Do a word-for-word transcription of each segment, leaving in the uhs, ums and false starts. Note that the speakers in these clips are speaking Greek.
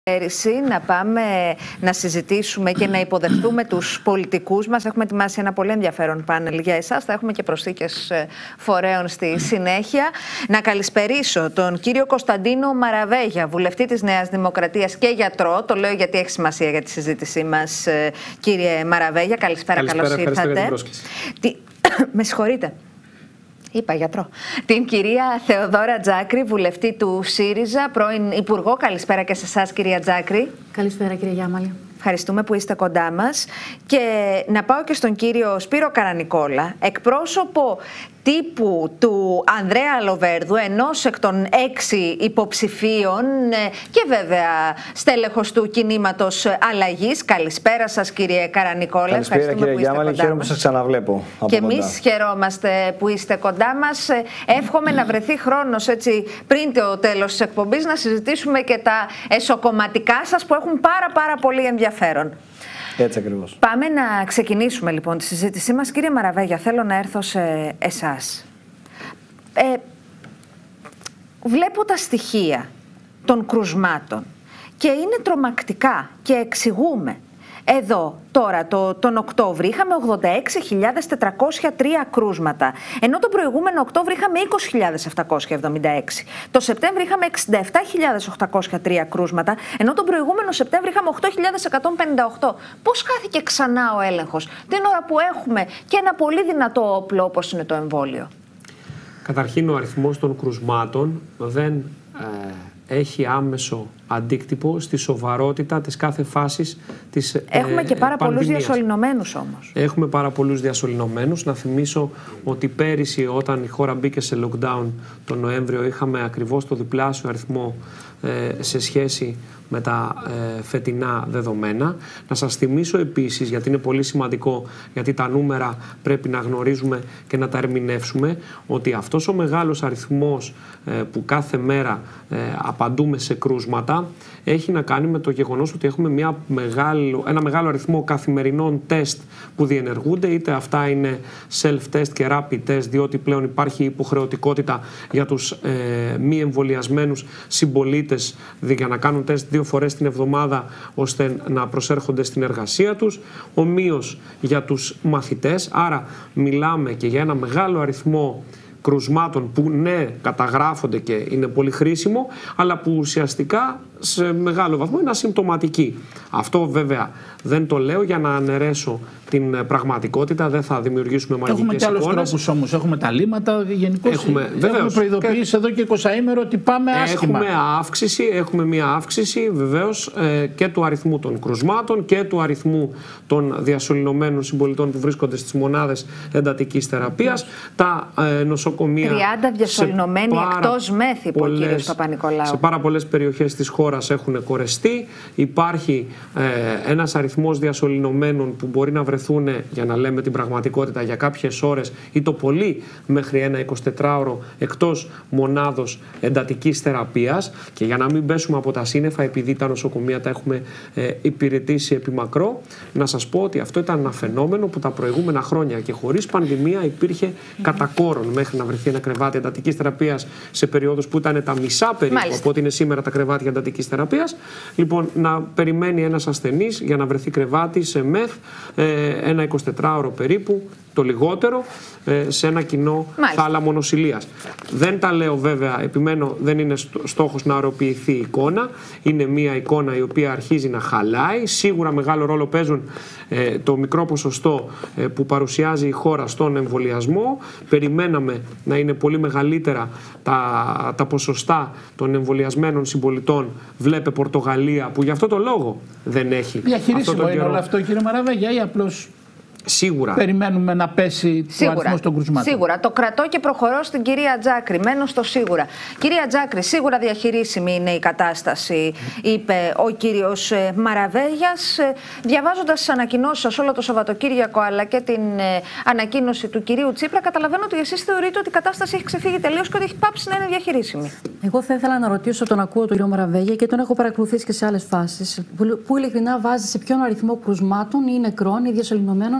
Να πάμε να συζητήσουμε και να υποδεχτούμε τους πολιτικούς μας. Έχουμε ετοιμάσει ένα πολύ ενδιαφέρον πάνελ για εσάς. Θα έχουμε και προσθήκες φορέων στη συνέχεια. Να καλησπερίσω τον κύριο Κωνσταντίνο Μαραβέγια, βουλευτή της Νέας Δημοκρατίας και γιατρό. Το λέω γιατί έχει σημασία για τη συζήτησή μας, κύριε Μαραβέγια. Καλησπέρα, καλησπέρα καλώς ήρθατε. Για την πρόσκληση. Τι... Με συγχωρείτε. Είπα γιατρό. Την κυρία Θεοδόρα Τζάκρη, βουλευτή του ΣΥΡΙΖΑ, πρώην Υπουργό. Καλησπέρα και σε εσάς, κυρία Τζάκρη. Καλησπέρα, κυρία Γιάμαλη. Ευχαριστούμε που είστε κοντά μας. Και να πάω και στον κύριο Σπύρο Καρανικόλα, εκπρόσωπο τύπου του Ανδρέα Λοβέρδου, ενός εκ των έξι υποψηφίων και βέβαια στέλεχος του κινήματος Αλλαγής. Καλησπέρα σας, κύριε Καρανικόλα. Καλησπέρα, κύριε Γιάμαλη. Χαίρομαι που σας ξαναβλέπω. Και εμείς χαιρόμαστε που είστε κοντά μας. Εύχομαι να βρεθεί χρόνος έτσι, πριν το τέλος της εκπομπής να συζητήσουμε και τα εσωκομματικά σας που έχουν πάρα πάρα πολύ ενδιαφέρον. Έτσι ακριβώς. Πάμε να ξεκινήσουμε λοιπόν τη συζήτησή μας. Κύριε Μαραβέγια, θέλω να έρθω σε εσάς. Ε, βλέπω τα στοιχεία των κρουσμάτων και είναι τρομακτικά και εξηγούμε. Εδώ τώρα το, τον Οκτώβρη είχαμε ογδόντα έξι χιλιάδες τετρακόσια τρία κρούσματα, ενώ τον προηγούμενο Οκτώβρη είχαμε είκοσι χιλιάδες επτακόσια εβδομήντα έξι. Το Σεπτέμβρη είχαμε εξήντα επτά χιλιάδες οκτακόσια τρία κρούσματα, ενώ τον προηγούμενο Σεπτέμβρη είχαμε οκτώ χιλιάδες εκατόν πενήντα οκτώ. Πώς χάθηκε ξανά ο έλεγχος την ώρα που έχουμε και ένα πολύ δυνατό όπλο όπως είναι το εμβόλιο? Καταρχήν, ο αριθμός των κρουσμάτων δεν ε, έχει άμεσο αντίκτυπο στη σοβαρότητα της κάθε φάσης της πανδημίας. Έχουμε και πάρα πολλούς διασωληνωμένους όμως. Έχουμε πάρα πολλούς διασωληνωμένους. Να θυμίσω ότι πέρυσι, όταν η χώρα μπήκε σε lockdown τον Νοέμβριο, είχαμε ακριβώς το διπλάσιο αριθμό ε, σε σχέση με τα ε, φετινά δεδομένα. Να σας θυμίσω επίσης, γιατί είναι πολύ σημαντικό, γιατί τα νούμερα πρέπει να γνωρίζουμε και να τα ερμηνεύσουμε, ότι αυτός ο μεγάλος αριθμός ε, που κάθε μέρα ε, απαντούμε σε κρούσματα έχει να κάνει με το γεγονός ότι έχουμε μια μεγάλο, ένα μεγάλο αριθμό καθημερινών τεστ που διενεργούνται, είτε αυτά είναι self-test και rapid test, διότι πλέον υπάρχει υποχρεωτικότητα για τους ε, μη εμβολιασμένους συμπολίτες για να κάνουν τεστ δύο φορές την εβδομάδα ώστε να προσέρχονται στην εργασία τους, ομοίως για τους μαθητές. Άρα μιλάμε και για ένα μεγάλο αριθμό κρουσμάτων που ναι καταγράφονται και είναι πολύ χρήσιμο, αλλά που ουσιαστικά σε μεγάλο βαθμό είναι ασυμπτωματικοί. Αυτό βέβαια δεν το λέω για να αναιρέσω την πραγματικότητα, δεν θα δημιουργήσουμε μαγικές εικόνες. Έχουμε και άλλους τρόπους όμως, έχουμε τα λύματα, γενικώς έχουμε, έχουμε προειδοποιήσει και εδώ και εικοσαήμερο ότι πάμε άσχημα. Έχουμε αύξηση, έχουμε μια αύξηση βεβαίως ε, και του αριθμού των κρουσμάτων και του αριθμού των διασωληνωμένων συμπολιτών που βρίσκονται στις μονάδες εντατικής θεραπείας. Τα ε, νοσοκομεία τριάντα διασωληνωμένοι εκτός ΜΕΘ, είπε ο κύριος Παπα-Νικολάου. Σε πάρα πολλές περιοχές της χώρας έχουν κορεστεί. Υπάρχει ε, ένας αριθμός διασωληνωμένων που μπορεί να βρεθούν, για να λέμε την πραγματικότητα, για κάποιες ώρες ή το πολύ μέχρι ένα εικοσιτετράωρο εκτός μονάδος εντατικής θεραπείας. Και για να μην πέσουμε από τα σύννεφα, επειδή τα νοσοκομεία τα έχουμε ε, υπηρετήσει επί μακρό, να σας πω ότι αυτό ήταν ένα φαινόμενο που τα προηγούμενα χρόνια και χωρίς πανδημία υπήρχε mm-hmm. κατά κόρον, μέχρι να βρεθεί ένα κρεβάτι εντατικής θεραπείας σε περιόδους που ήταν τα μισά περίπου Μάλιστα. από ό,τι είναι σήμερα τα κρεβάτια εντατικής θεραπείας. Λοιπόν, να περιμένει ένας ασθενής για να βρεθεί κρεβάτι σε ΜΕΘ ε, ένα εικοσιτετράωρο περίπου, το λιγότερο, σε ένα κοινό Μάλιστα. θάλαμο νοσηλείας. Δεν τα λέω βέβαια, επιμένω, δεν είναι στόχος να ωρεοποιηθεί η εικόνα. Είναι μια εικόνα η οποία αρχίζει να χαλάει. Σίγουρα μεγάλο ρόλο παίζουν ε, το μικρό ποσοστό ε, που παρουσιάζει η χώρα στον εμβολιασμό. Περιμέναμε να είναι πολύ μεγαλύτερα τα, τα ποσοστά των εμβολιασμένων συμπολιτών. Βλέπε Πορτογαλία, που γι' αυτό το λόγο δεν έχει. Διαχειρίσιμο είναι όλο αυτό, κύριε Μαραβέγια, ή απλώς Σίγουρα. περιμένουμε να πέσει ο αριθμός των κρουσμάτων? Σίγουρα. Το κρατώ και προχωρώ στην κυρία Τζάκρη. Μένω στο σίγουρα. Κυρία Τζάκρη, σίγουρα διαχειρίσιμη είναι η κατάσταση, είπε ο κύριος Μαραβέγιας. Διαβάζοντας τις ανακοινώσεις σας όλο το Σαββατοκύριακο, αλλά και την ανακοίνωση του κυρίου Τσίπρα, καταλαβαίνω ότι εσείς θεωρείτε ότι η κατάσταση έχει ξεφύγει τελείως και ότι έχει πάψει να είναι διαχειρίσιμη. Εγώ θα ήθελα να ρωτήσω, τον ακούω τον κύριο Μαραβέγια και τον έχω παρακολουθήσει και σε άλλες φάσεις, που, που ειλικρινά βάζει σε ποιον αριθμό κρουσμάτων ή νεκρών ή διασωληνωμένων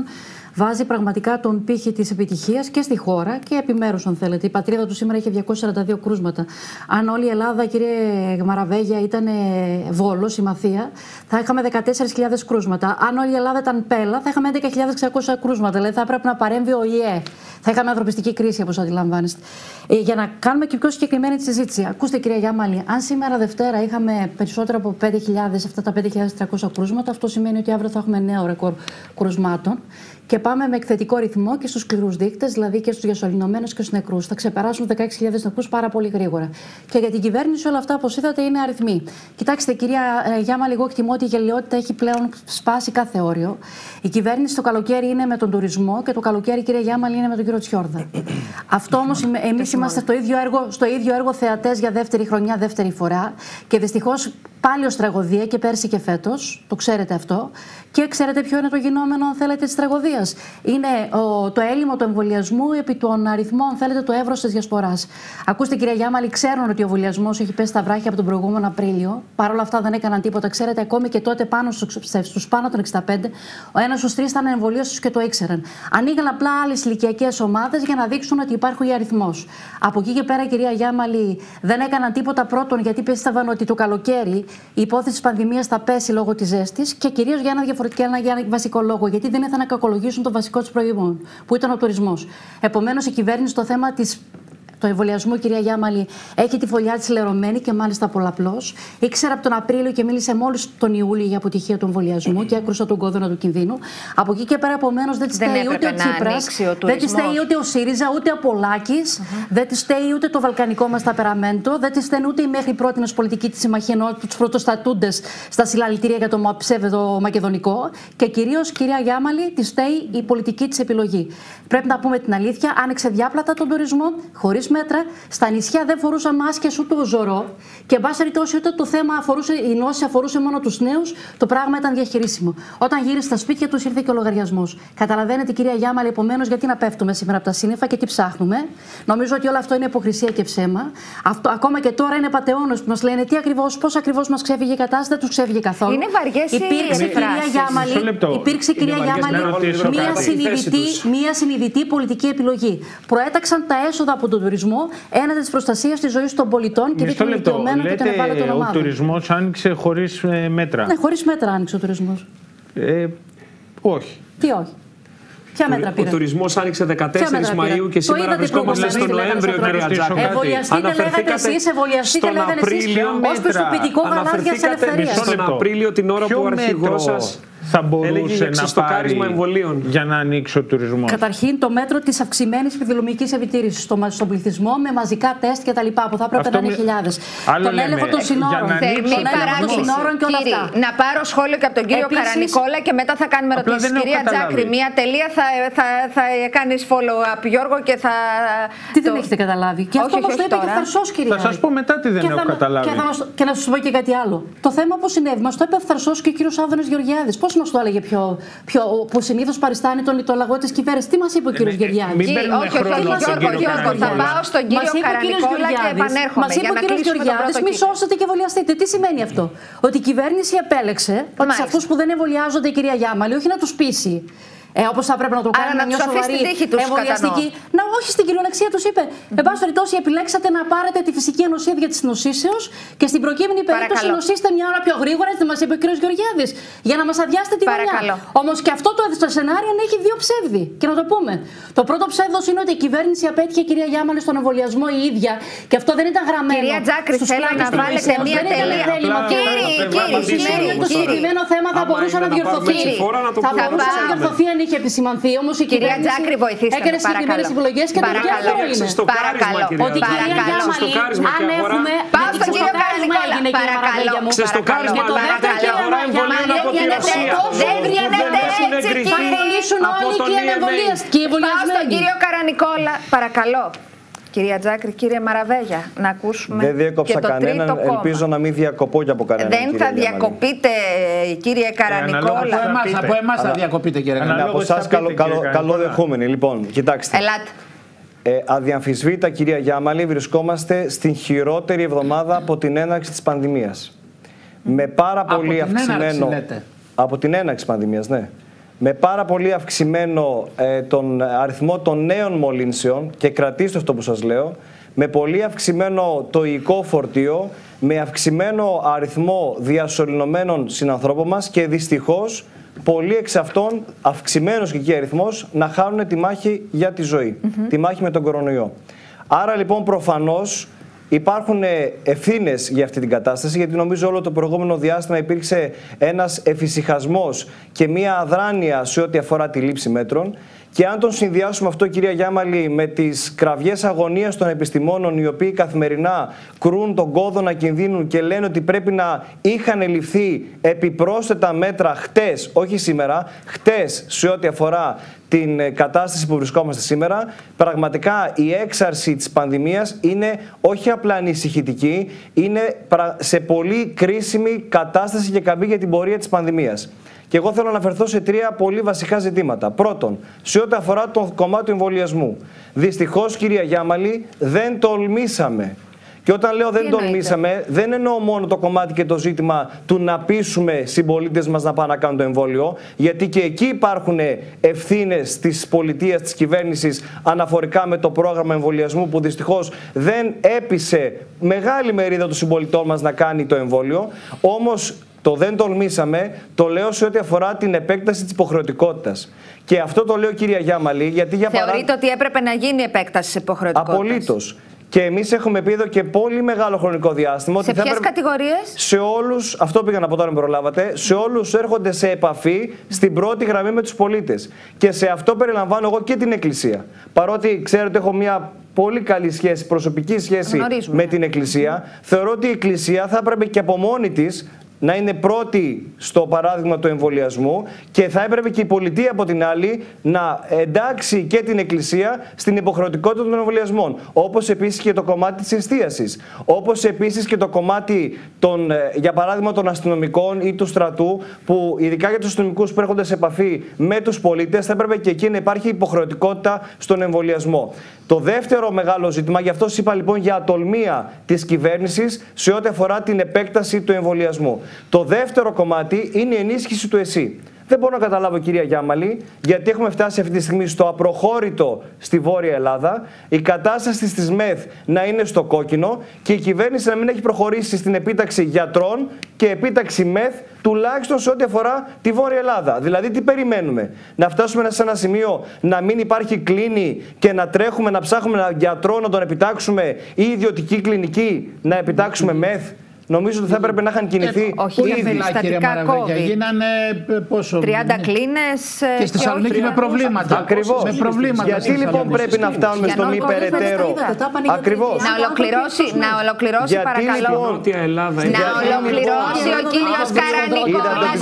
βάζει πραγματικά τον πύχη της επιτυχίας και στη χώρα και επιμέρους, αν θέλετε. Η πατρίδα του σήμερα έχει διακόσια σαράντα δύο κρούσματα. Αν όλη η Ελλάδα, κύριε Μαραβέγια, ήταν Βόλος, η Μαθία, θα είχαμε δεκατέσσερις χιλιάδες κρούσματα. Αν όλη η Ελλάδα ήταν Πέλα, θα είχαμε έντεκα χιλιάδες εξακόσια κρούσματα. Δηλαδή θα έπρεπε να παρέμβει ο ΙΕ. Θα είχαμε ανθρωπιστική κρίση, όπως αντιλαμβάνεστε. Ε, για να κάνουμε και πιο συγκεκριμένη τη συζήτηση. Ακούστε, κυρία Γιάμαλη, αν σήμερα Δευτέρα είχαμε περισσότερο από πέντε χιλιάδες, αυτά τα πέντε χιλιάδες τριακόσια κρούσματα, αυτό σημαίνει ότι αύριο θα έχουμε νέο ρεκόρ κρουσμάτων. Και πάμε με εκθετικό ρυθμό και στους σκληρούς δείκτες, δηλαδή και στους διασωληνωμένους και στους νεκρούς. Θα ξεπεράσουν δεκαέξι χιλιάδες νεκρούς πάρα πολύ γρήγορα. Και για την κυβέρνηση όλα αυτά, όπως είδατε, είναι αριθμοί. Κοιτάξτε, κυρία Γιάμαλη, εγώ εκτιμώ ότι η γελιότητα έχει πλέον σπάσει κάθε όριο. Η κυβέρνηση το καλοκαίρι είναι με τον τουρισμό και το καλοκαίρι, κυρία Γιάμαλη, είναι με τον κύριο Τσιόρδα. Αυτό όμως εμείς είμαστε στο ίδιο έργο, στο ίδιο έργο θεατές για δεύτερη χρονιά, δεύτερη φορά. Και δυστυχώς πάλι ως τραγωδία και πέρσι και φέτος, το ξέρετε αυτό. Και ξέρετε ποιο είναι το γινόμενο, αν θέλετε, της τραγωδίας. Είναι ο, το έλλειμμα του εμβολιασμού επί τον αριθμό, αν θέλετε, το εύρος της διασποράς. Ακούστε, κυρία Γιάμαλη, ξέρουν ότι ο εμβολιασμός έχει πέσει στα βράχια από τον προηγούμενο Απρίλιο. Παρ' όλα αυτά δεν έκαναν τίποτα. Ξέρετε, ακόμη και τότε πάνω στους πάνω των εξήντα πέντε, ο ένας στους τρεις ήταν εμβολίαστος και το ήξεραν. Ανοίγαν απλά άλλες ηλικιακές ομάδες για να δείξουν ότι υπάρχει αριθμός. Από εκεί και πέρα, κυρία Γιάμαλη, δεν έκαναν τίποτα πρώτον γιατί πίστευαν ότι το καλοκαίρι η υπόθεση της πανδημίας θα πέσει λόγω της ζέστης και κυρίως για ένα διαφορετικό, ένα, για ένα βασικό λόγο. Γιατί δεν ήθελαν να κακολογήσουν το βασικό της προϊόν, που ήταν ο τουρισμός. Επομένως, η κυβέρνηση το θέμα της. Το εμβολιασμό, κυρία Γιάμαλη, έχει τη φωλιά της λερωμένη και μάλιστα πολλαπλώς. Ήξερα από τον Απρίλιο και μίλησε μόλις τον Ιούλιο για αποτυχία του εμβολιασμού και έκρουσα τον κόδωνα του κινδύνου. Από εκεί και πέρα, επομένως, δεν τη στέει ούτε ο Τσίπρας, δεν τη στέει ούτε ο ΣΥΡΙΖΑ, ούτε ο Πολάκης, mm-hmm. δεν τη στέει ούτε το βαλκανικό μας ταπεραμέντο, δεν τη στέει ούτε η μέχρι πρότινος πολιτική της συμμαχία, ενώ τους πρωτοστατούντες στα συλλαλητήρια για το ψεύδο μακεδονικό. Και κυρίως, κυρία Γιάμαλη, τη στέει η πολιτική της επιλογή. Πρέπει να πούμε την αλήθεια, άνοιξε διάπλατα τον τουρισμό, χωρίς μέτρα. Στα νησιά δεν φορούσαν μάσκες ούτε ο ζωρό. Και εν πάση περιπτώσει, ούτε το θέμα αφορούσε, η νόση αφορούσε μόνο τους νέους, το πράγμα ήταν διαχειρίσιμο. Όταν γύρισε στα σπίτια τους, ήρθε και ο λογαριασμός. Καταλαβαίνετε, κυρία Γιάμαλη, επομένως, γιατί να πέφτουμε σήμερα από τα σύννεφα και τι ψάχνουμε. Νομίζω ότι όλο αυτό είναι υποκρισία και ψέμα. Αυτό, ακόμα και τώρα είναι πατεώνες που μας λένε τι ακριβώς, πώς ακριβώς μας ξέφυγε η κατάσταση, δεν τους ξέφυγε καθόλου. Είναι βαριές οι υπήρξε, κυρία Γιάμαλη, υπήρξε, κυρία Γιάμαλη, μία συνειδητή, μία συνειδητή πολιτική επιλογή. Προέταξαν τα έσοδα από τον τουρισμό έναντι της προστασίας της ζωής των πολιτών και των ηλικιωμένων και των ευάλωτων ομάδων. Ο τουρισμός άνοιξε χωρίς ε, μέτρα. Ναι, χωρίς μέτρα άνοιξε ο τουρισμός. Ε, όχι. Τι όχι. Ποια μέτρα πήρε? Ο τουρισμός άνοιξε δεκατέσσερις Μαΐου και σήμερα βρισκόμαστε στον Νοέμβριο, κυρία Τζάκρη. Εμβολιαστείτε, λέγατε εσείς, εμβολιαστείτε, λέγατε εσείς, ως προσωπικό γαλάζια της ελευθερίας. Στον Απρίλιο, την ώρα που ο αρχηγός σας θα μπορούσε να πάρει εμβολίων για να ανοίξει ο τουρισμός? Καταρχήν, το μέτρο της αυξημένης επιδημιολογικής επιτήρησης στο, στον πληθυσμό με μαζικά τεστ κτλ. Που θα έπρεπε να είναι χιλιάδες. Τον έλεγχο των συνόρων. Τον έλεγχο των συνόρων και όλα αυτά. Να πάρω σχόλιο και από τον κύριο Καρανικόλα και μετά θα κάνουμε ερωτήσεις. Κυρία Τζάκρη, μία τελεία θα, θα, θα κάνεις follow-up, Γιώργο, και θα. Τι δεν έχετε καταλάβει? Και αυτό όμως το είπε και φθαρσός, κυρία. Θα σας πω μετά τι δεν έχω καταλάβει. Και να σας πω και κάτι άλλο. Το θέμα πώς συνέβη, μας το είπε φθαρσός και ο κύριος Άδωνης Γεωργιάδης. Πώς μας το έλεγε πιο, πιο, που συνήθως παριστάνει τον, τον λαγό της κυβέρνησης? Τι μας είπε ο κύριος Γεωργιάδης? Μην παίρνουμε χρόνο στον κύριο Καρανικόλα. Θα πάω στον κύριο Καρανικόλα και επανέρχομαι. Μας είπε ο κύριος Γεωργιάδης, μη σώσετε και εμβολιαστείτε. Τι σημαίνει αυτό? Ότι η κυβέρνηση επέλεξε ότι σε αυτούς που δεν εμβολιάζονται, η κυρία Γιάμαλη, όχι να τους πείσει. Ε, όπως θα πρέπει να το κάνουμε μια σοβαρή εμβολιαστική. Να, όχι, στην κυριολεξία τους είπε. Mm-hmm. Εν πάση περιπτώσει, επιλέξατε να πάρετε τη φυσική ανοσία για τη νοσήσεως και στην προκείμενη περίπτωση νοσήστε μια ώρα πιο γρήγορα, έτσι μας είπε ο κ. Γεωργιάδης, για να μας αδειάσετε τη δουλειά. Όμως και αυτό το, το σενάριο έχει δύο ψεύδι. Και να το πούμε. Το πρώτο ψεύδος είναι ότι η κυβέρνηση απέτυχε, κυρία Γιάμαλη, στον εμβολιασμό η ίδια και αυτό δεν ήταν γραμμένο. Κυρία Τζάκρη, θέλω να βάλετε μια τελεία. Κύριε, το συγκεκριμένο θέμα θα μπορούσε να διορθωθεί. Θα μπορούσε να διορθωθεί αν είχε επισημανθεί. Όμως η κυρία Τζάκρη, βοηθήστε με, έκανε συγκεκριμένες επιλογές και το διάφορο είναι. Παρακαλώ. Ότι η κυρία Γιάμαλη, αν έχουμε. Πάω στον κύριο Καρανικόλα. Παρακαλώ. Ξεστοκάρισμα και αγορά εμβολίων από τη Ρωσία. Δεν γίνεται έτσι. Θα κολλήσουν όλοι και οι εμβολιαστικοί. Πάω στον κύριο Καρανικόλα. Παρακαλώ. Κυρία Τζάκρη, κύριε Μαραβέγια, να ακούσουμε. Δεν διέκοψα και το κανέναν, τρίτο κόμμα. Ελπίζω να μην διακοπώ και από κανέναν. Δεν θα διακοπείτε, κύριε Καρανικόλα. Από εμάς, από εμάς θα διακοπείτε, κύριε Καρανικόλα. Από εσάς καλοδεχούμενοι. Λοιπόν, κοιτάξτε. Ελάτε. Ε, αδιαμφισβήτητα, κυρία Γιάμαλη, βρισκόμαστε στην χειρότερη εβδομάδα από την έναρξη της πανδημίας. Mm. Με πάρα πολύ από αυξημένο. Την έναρξη, λέτε. Από την έναρξη της πανδημίας, ναι. με πάρα πολύ αυξημένο ε, τον αριθμό των νέων μολύνσεων, και κρατήστε αυτό που σας λέω, με πολύ αυξημένο το υλικό φορτίο, με αυξημένο αριθμό διασωληνωμένων συνανθρώπων μας και δυστυχώς πολλοί εξ αυτών, αυξημένος και εκεί αριθμός, να χάνουν τη μάχη για τη ζωή, mm-hmm. τη μάχη με τον κορονοϊό. Άρα λοιπόν προφανώς υπάρχουν ευθύνες για αυτή την κατάσταση, γιατί νομίζω όλο το προηγούμενο διάστημα υπήρξε ένας εφησυχασμός και μία αδράνεια σε ό,τι αφορά τη λήψη μέτρων. Και αν τον συνδυάσουμε αυτό, κυρία Γιάμαλη, με τις κραυγές αγωνίας των επιστημόνων, οι οποίοι καθημερινά κρούν τον κόδωνα κινδύνου και λένε ότι πρέπει να είχαν ληφθεί επιπρόσθετα μέτρα χτες, όχι σήμερα, χτες σε ό,τι αφορά την κατάσταση που βρισκόμαστε σήμερα, πραγματικά η έξαρση της πανδημίας είναι όχι απλά ανησυχητική, είναι σε πολύ κρίσιμη κατάσταση και καμπή για την πορεία της πανδημίας. Και εγώ θέλω να αναφερθώ σε τρία πολύ βασικά ζητήματα. Πρώτον, σε ό,τι αφορά το κομμάτι του εμβολιασμού. Δυστυχώς, κυρία Γιάμαλη, δεν τολμήσαμε. Και όταν λέω δεν τολμήσαμε, δεν εννοώ μόνο το κομμάτι και το ζήτημα του να πείσουμε συμπολίτες μας να πάνε να κάνουν το εμβόλιο, γιατί και εκεί υπάρχουν ευθύνες της πολιτείας, της κυβέρνησης, αναφορικά με το πρόγραμμα εμβολιασμού που δυστυχώς δεν έπεισε μεγάλη μερίδα των συμπολιτών μας να κάνει το εμβόλιο. Όμως, το δεν τολμήσαμε, το λέω σε ό,τι αφορά την επέκταση της υποχρεωτικότητας. Και αυτό το λέω, κυρία Γιάμαλη, γιατί για παράδειγμα. Θεωρείτε παρά... ότι έπρεπε να γίνει επέκταση της υποχρεωτικότητας? Απολύτως. Και εμείς έχουμε πει εδώ και πολύ μεγάλο χρονικό διάστημα. Σε ότι ποιες έπρεπε... κατηγορίες? Σε όλους, αυτό πήγα να πω τώρα, με προλάβατε, σε όλους έρχονται σε επαφή στην πρώτη γραμμή με τους πολίτες. Και σε αυτό περιλαμβάνω εγώ και την Εκκλησία. Παρότι ξέρετε, έχω μια πολύ καλή σχέση, προσωπική σχέση Γνωρίζουμε. με την Εκκλησία, θεωρώ ότι η Εκκλησία θα έπρεπε και από μόνη της να είναι πρώτη στο παράδειγμα του εμβολιασμού και θα έπρεπε και η πολιτεία από την άλλη να εντάξει και την Εκκλησία στην υποχρεωτικότητα των εμβολιασμών. Όπως επίσης και το κομμάτι της εστίασης. Όπως επίσης και το κομμάτι των, για παράδειγμα, των αστυνομικών ή του στρατού, που ειδικά για τους αστυνομικούς που έρχονται σε επαφή με τους πολίτες θα έπρεπε και εκεί να υπάρχει υποχρεωτικότητα στον εμβολιασμό. Το δεύτερο μεγάλο ζήτημα, γι' αυτό σας είπα λοιπόν για ατολμία της κυβέρνησης σε ό,τι αφορά την επέκταση του εμβολιασμού. Το δεύτερο κομμάτι είναι η ενίσχυση του ΕΣΥ. Δεν μπορώ να καταλάβω, κυρία Γιάμαλη, γιατί έχουμε φτάσει αυτή τη στιγμή στο απροχώρητο στη Βόρεια Ελλάδα, η κατάσταση στις ΜΕΘ να είναι στο κόκκινο και η κυβέρνηση να μην έχει προχωρήσει στην επίταξη γιατρών και επίταξη ΜΕΘ, τουλάχιστον σε ό,τι αφορά τη Βόρεια Ελλάδα. Δηλαδή, τι περιμένουμε? Να φτάσουμε σε ένα σημείο να μην υπάρχει κλίνη και να τρέχουμε να ψάχνουμε ένα γιατρό να τον επιτάξουμε ή ιδιωτική κλινική να επιτάξουμε ΜΕΘ? Νομίζω ότι θα έπρεπε να είχαν κινηθεί. Ε, όχι, για περιστατικά COVID. Γίνανε πόσο, τριάντα κλίνες. Και στη Θεσσαλονίκη με προβλήματα. Ακριβώς. Με προβλήματα. Γιατί λοιπόν πρέπει να φτάνουμε στο μη περαιτέρω? Ακριβώς. Να ολοκληρώσει, να ολοκληρώσει παρακαλώ. Να ολοκληρώσει ο κύριος Καρανικόλας.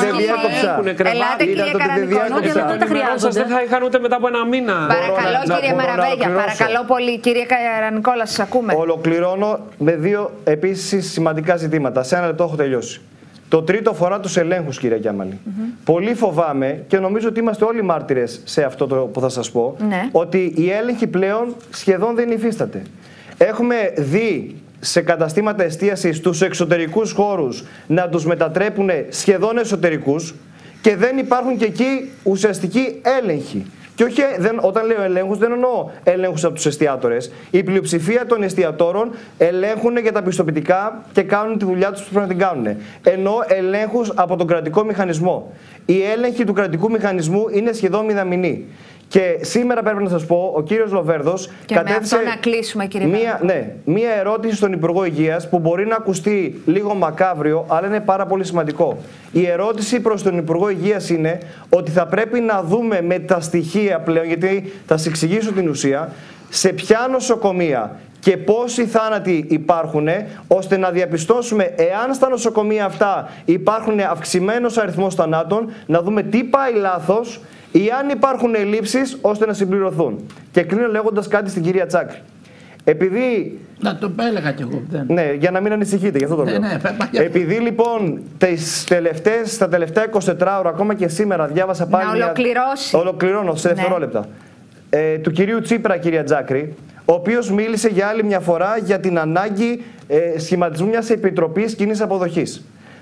Ελάτε, κύριε Καρανικόλα. Δεν θα είχαν ούτε μετά από ένα μήνα. Παρακαλώ, κύριε Μαραβέγια. Παρακαλώ πολύ. Κύριε Καρανικόλα, σας ακούμε. Ολοκληρώνω με δύο επίσης σημαντικά ζητήματα. Σε ένα λεπτό έχω τελειώσει. Το τρίτο αφορά τους ελέγχους, κυρία Γιάμαλη. Mm-hmm. Πολύ φοβάμαι και νομίζω ότι είμαστε όλοι μάρτυρες σε αυτό το που θα σας πω, ναι, ότι οι έλεγχοι πλέον σχεδόν δεν υφίσταται. Έχουμε δει σε καταστήματα εστίασης τους εξωτερικούς χώρους να τους μετατρέπουν σχεδόν εσωτερικούς και δεν υπάρχουν και εκεί ουσιαστικοί έλεγχοι. Και όχι, δεν, όταν λέω ελέγχους, δεν εννοώ ελέγχους από τους εστιατόρες. Η πλειοψηφία των εστιατόρων ελέγχουν για τα πιστοποιητικά και κάνουν τη δουλειά τους που πρέπει να την κάνουν. Εννοώ ελέγχους από τον κρατικό μηχανισμό. Η έλεγχη του κρατικού μηχανισμού είναι σχεδόν μηδαμινή. Και σήμερα πρέπει να σας πω, ο κύριος Λοβέρδος κατέθεσε να κλείσουμε, κύριε μία, ναι, μία ερώτηση στον Υπουργό Υγείας που μπορεί να ακουστεί λίγο μακάβριο, αλλά είναι πάρα πολύ σημαντικό. Η ερώτηση προς τον Υπουργό Υγείας είναι ότι θα πρέπει να δούμε με τα στοιχεία πλέον, γιατί θα σας εξηγήσω την ουσία, σε ποια νοσοκομεία και πόσοι θάνατοι υπάρχουν, ώστε να διαπιστώσουμε εάν στα νοσοκομεία αυτά υπάρχουν αυξημένος αριθμός θανάτων, να δούμε τι πάει λάθος ή αν υπάρχουν ελλείψεις ώστε να συμπληρωθούν. Και κλείνω λέγοντας κάτι στην κυρία Τσάκρη. Επειδή... Να το έλεγα κι εγώ. Δεν. Ναι, για να μην ανησυχείτε, γι' αυτό το λέω. Ναι, ναι, επειδή λοιπόν τις τελευταίες, στα τελευταία εικοσιτέσσερα ώρα, ακόμα και σήμερα, διάβασα πάλι. Να ολοκληρώσει. Μια... Ολοκληρώνω σε δευτερόλεπτα. Ναι. Ε, του κυρίου Τσίπρα, κυρία Τζάκρη, ο οποίος μίλησε για άλλη μια φορά για την ανάγκη ε, σχηματισμού μιας επιτροπής κοινής αποδοχής.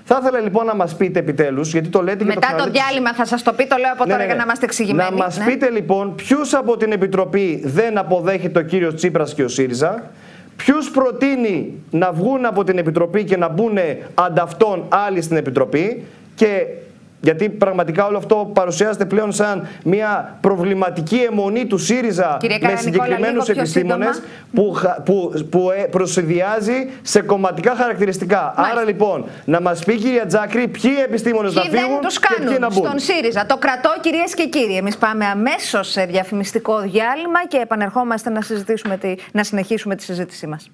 Θα ήθελα λοιπόν να μας πείτε επιτέλους, γιατί το λέτε και μετά το το διάλειμμα θα σας το πει, το λέω από ναι, τώρα ναι, ναι. για να είμαστε εξηγημένοι. Να μας ναι. πείτε λοιπόν ποιους από την Επιτροπή δεν αποδέχεται ο κύριος Τσίπρας και ο ΣΥΡΙΖΑ, ποιους προτείνει να βγουν από την Επιτροπή και να μπουν ανταυτόν άλλοι στην Επιτροπή, και γιατί πραγματικά όλο αυτό παρουσιάζεται πλέον σαν μια προβληματική αιμονή του ΣΥΡΙΖΑ με συγκεκριμένους επιστήμονες που, που, που προσυδειάζει σε κομματικά χαρακτηριστικά. Μάλιστα. Άρα λοιπόν, να μας πει κυρία Τζάκρη ποιοι επιστήμονες να φύγουν τους και ποιοι να μπουν. Στον ΣΥΡΙΖΑ. Το κρατώ, κυρίες και κύριοι. Εμείς πάμε αμέσως σε διαφημιστικό διάλειμμα και επανερχόμαστε να, συζητήσουμε τη, να συνεχίσουμε τη συζήτησή μας.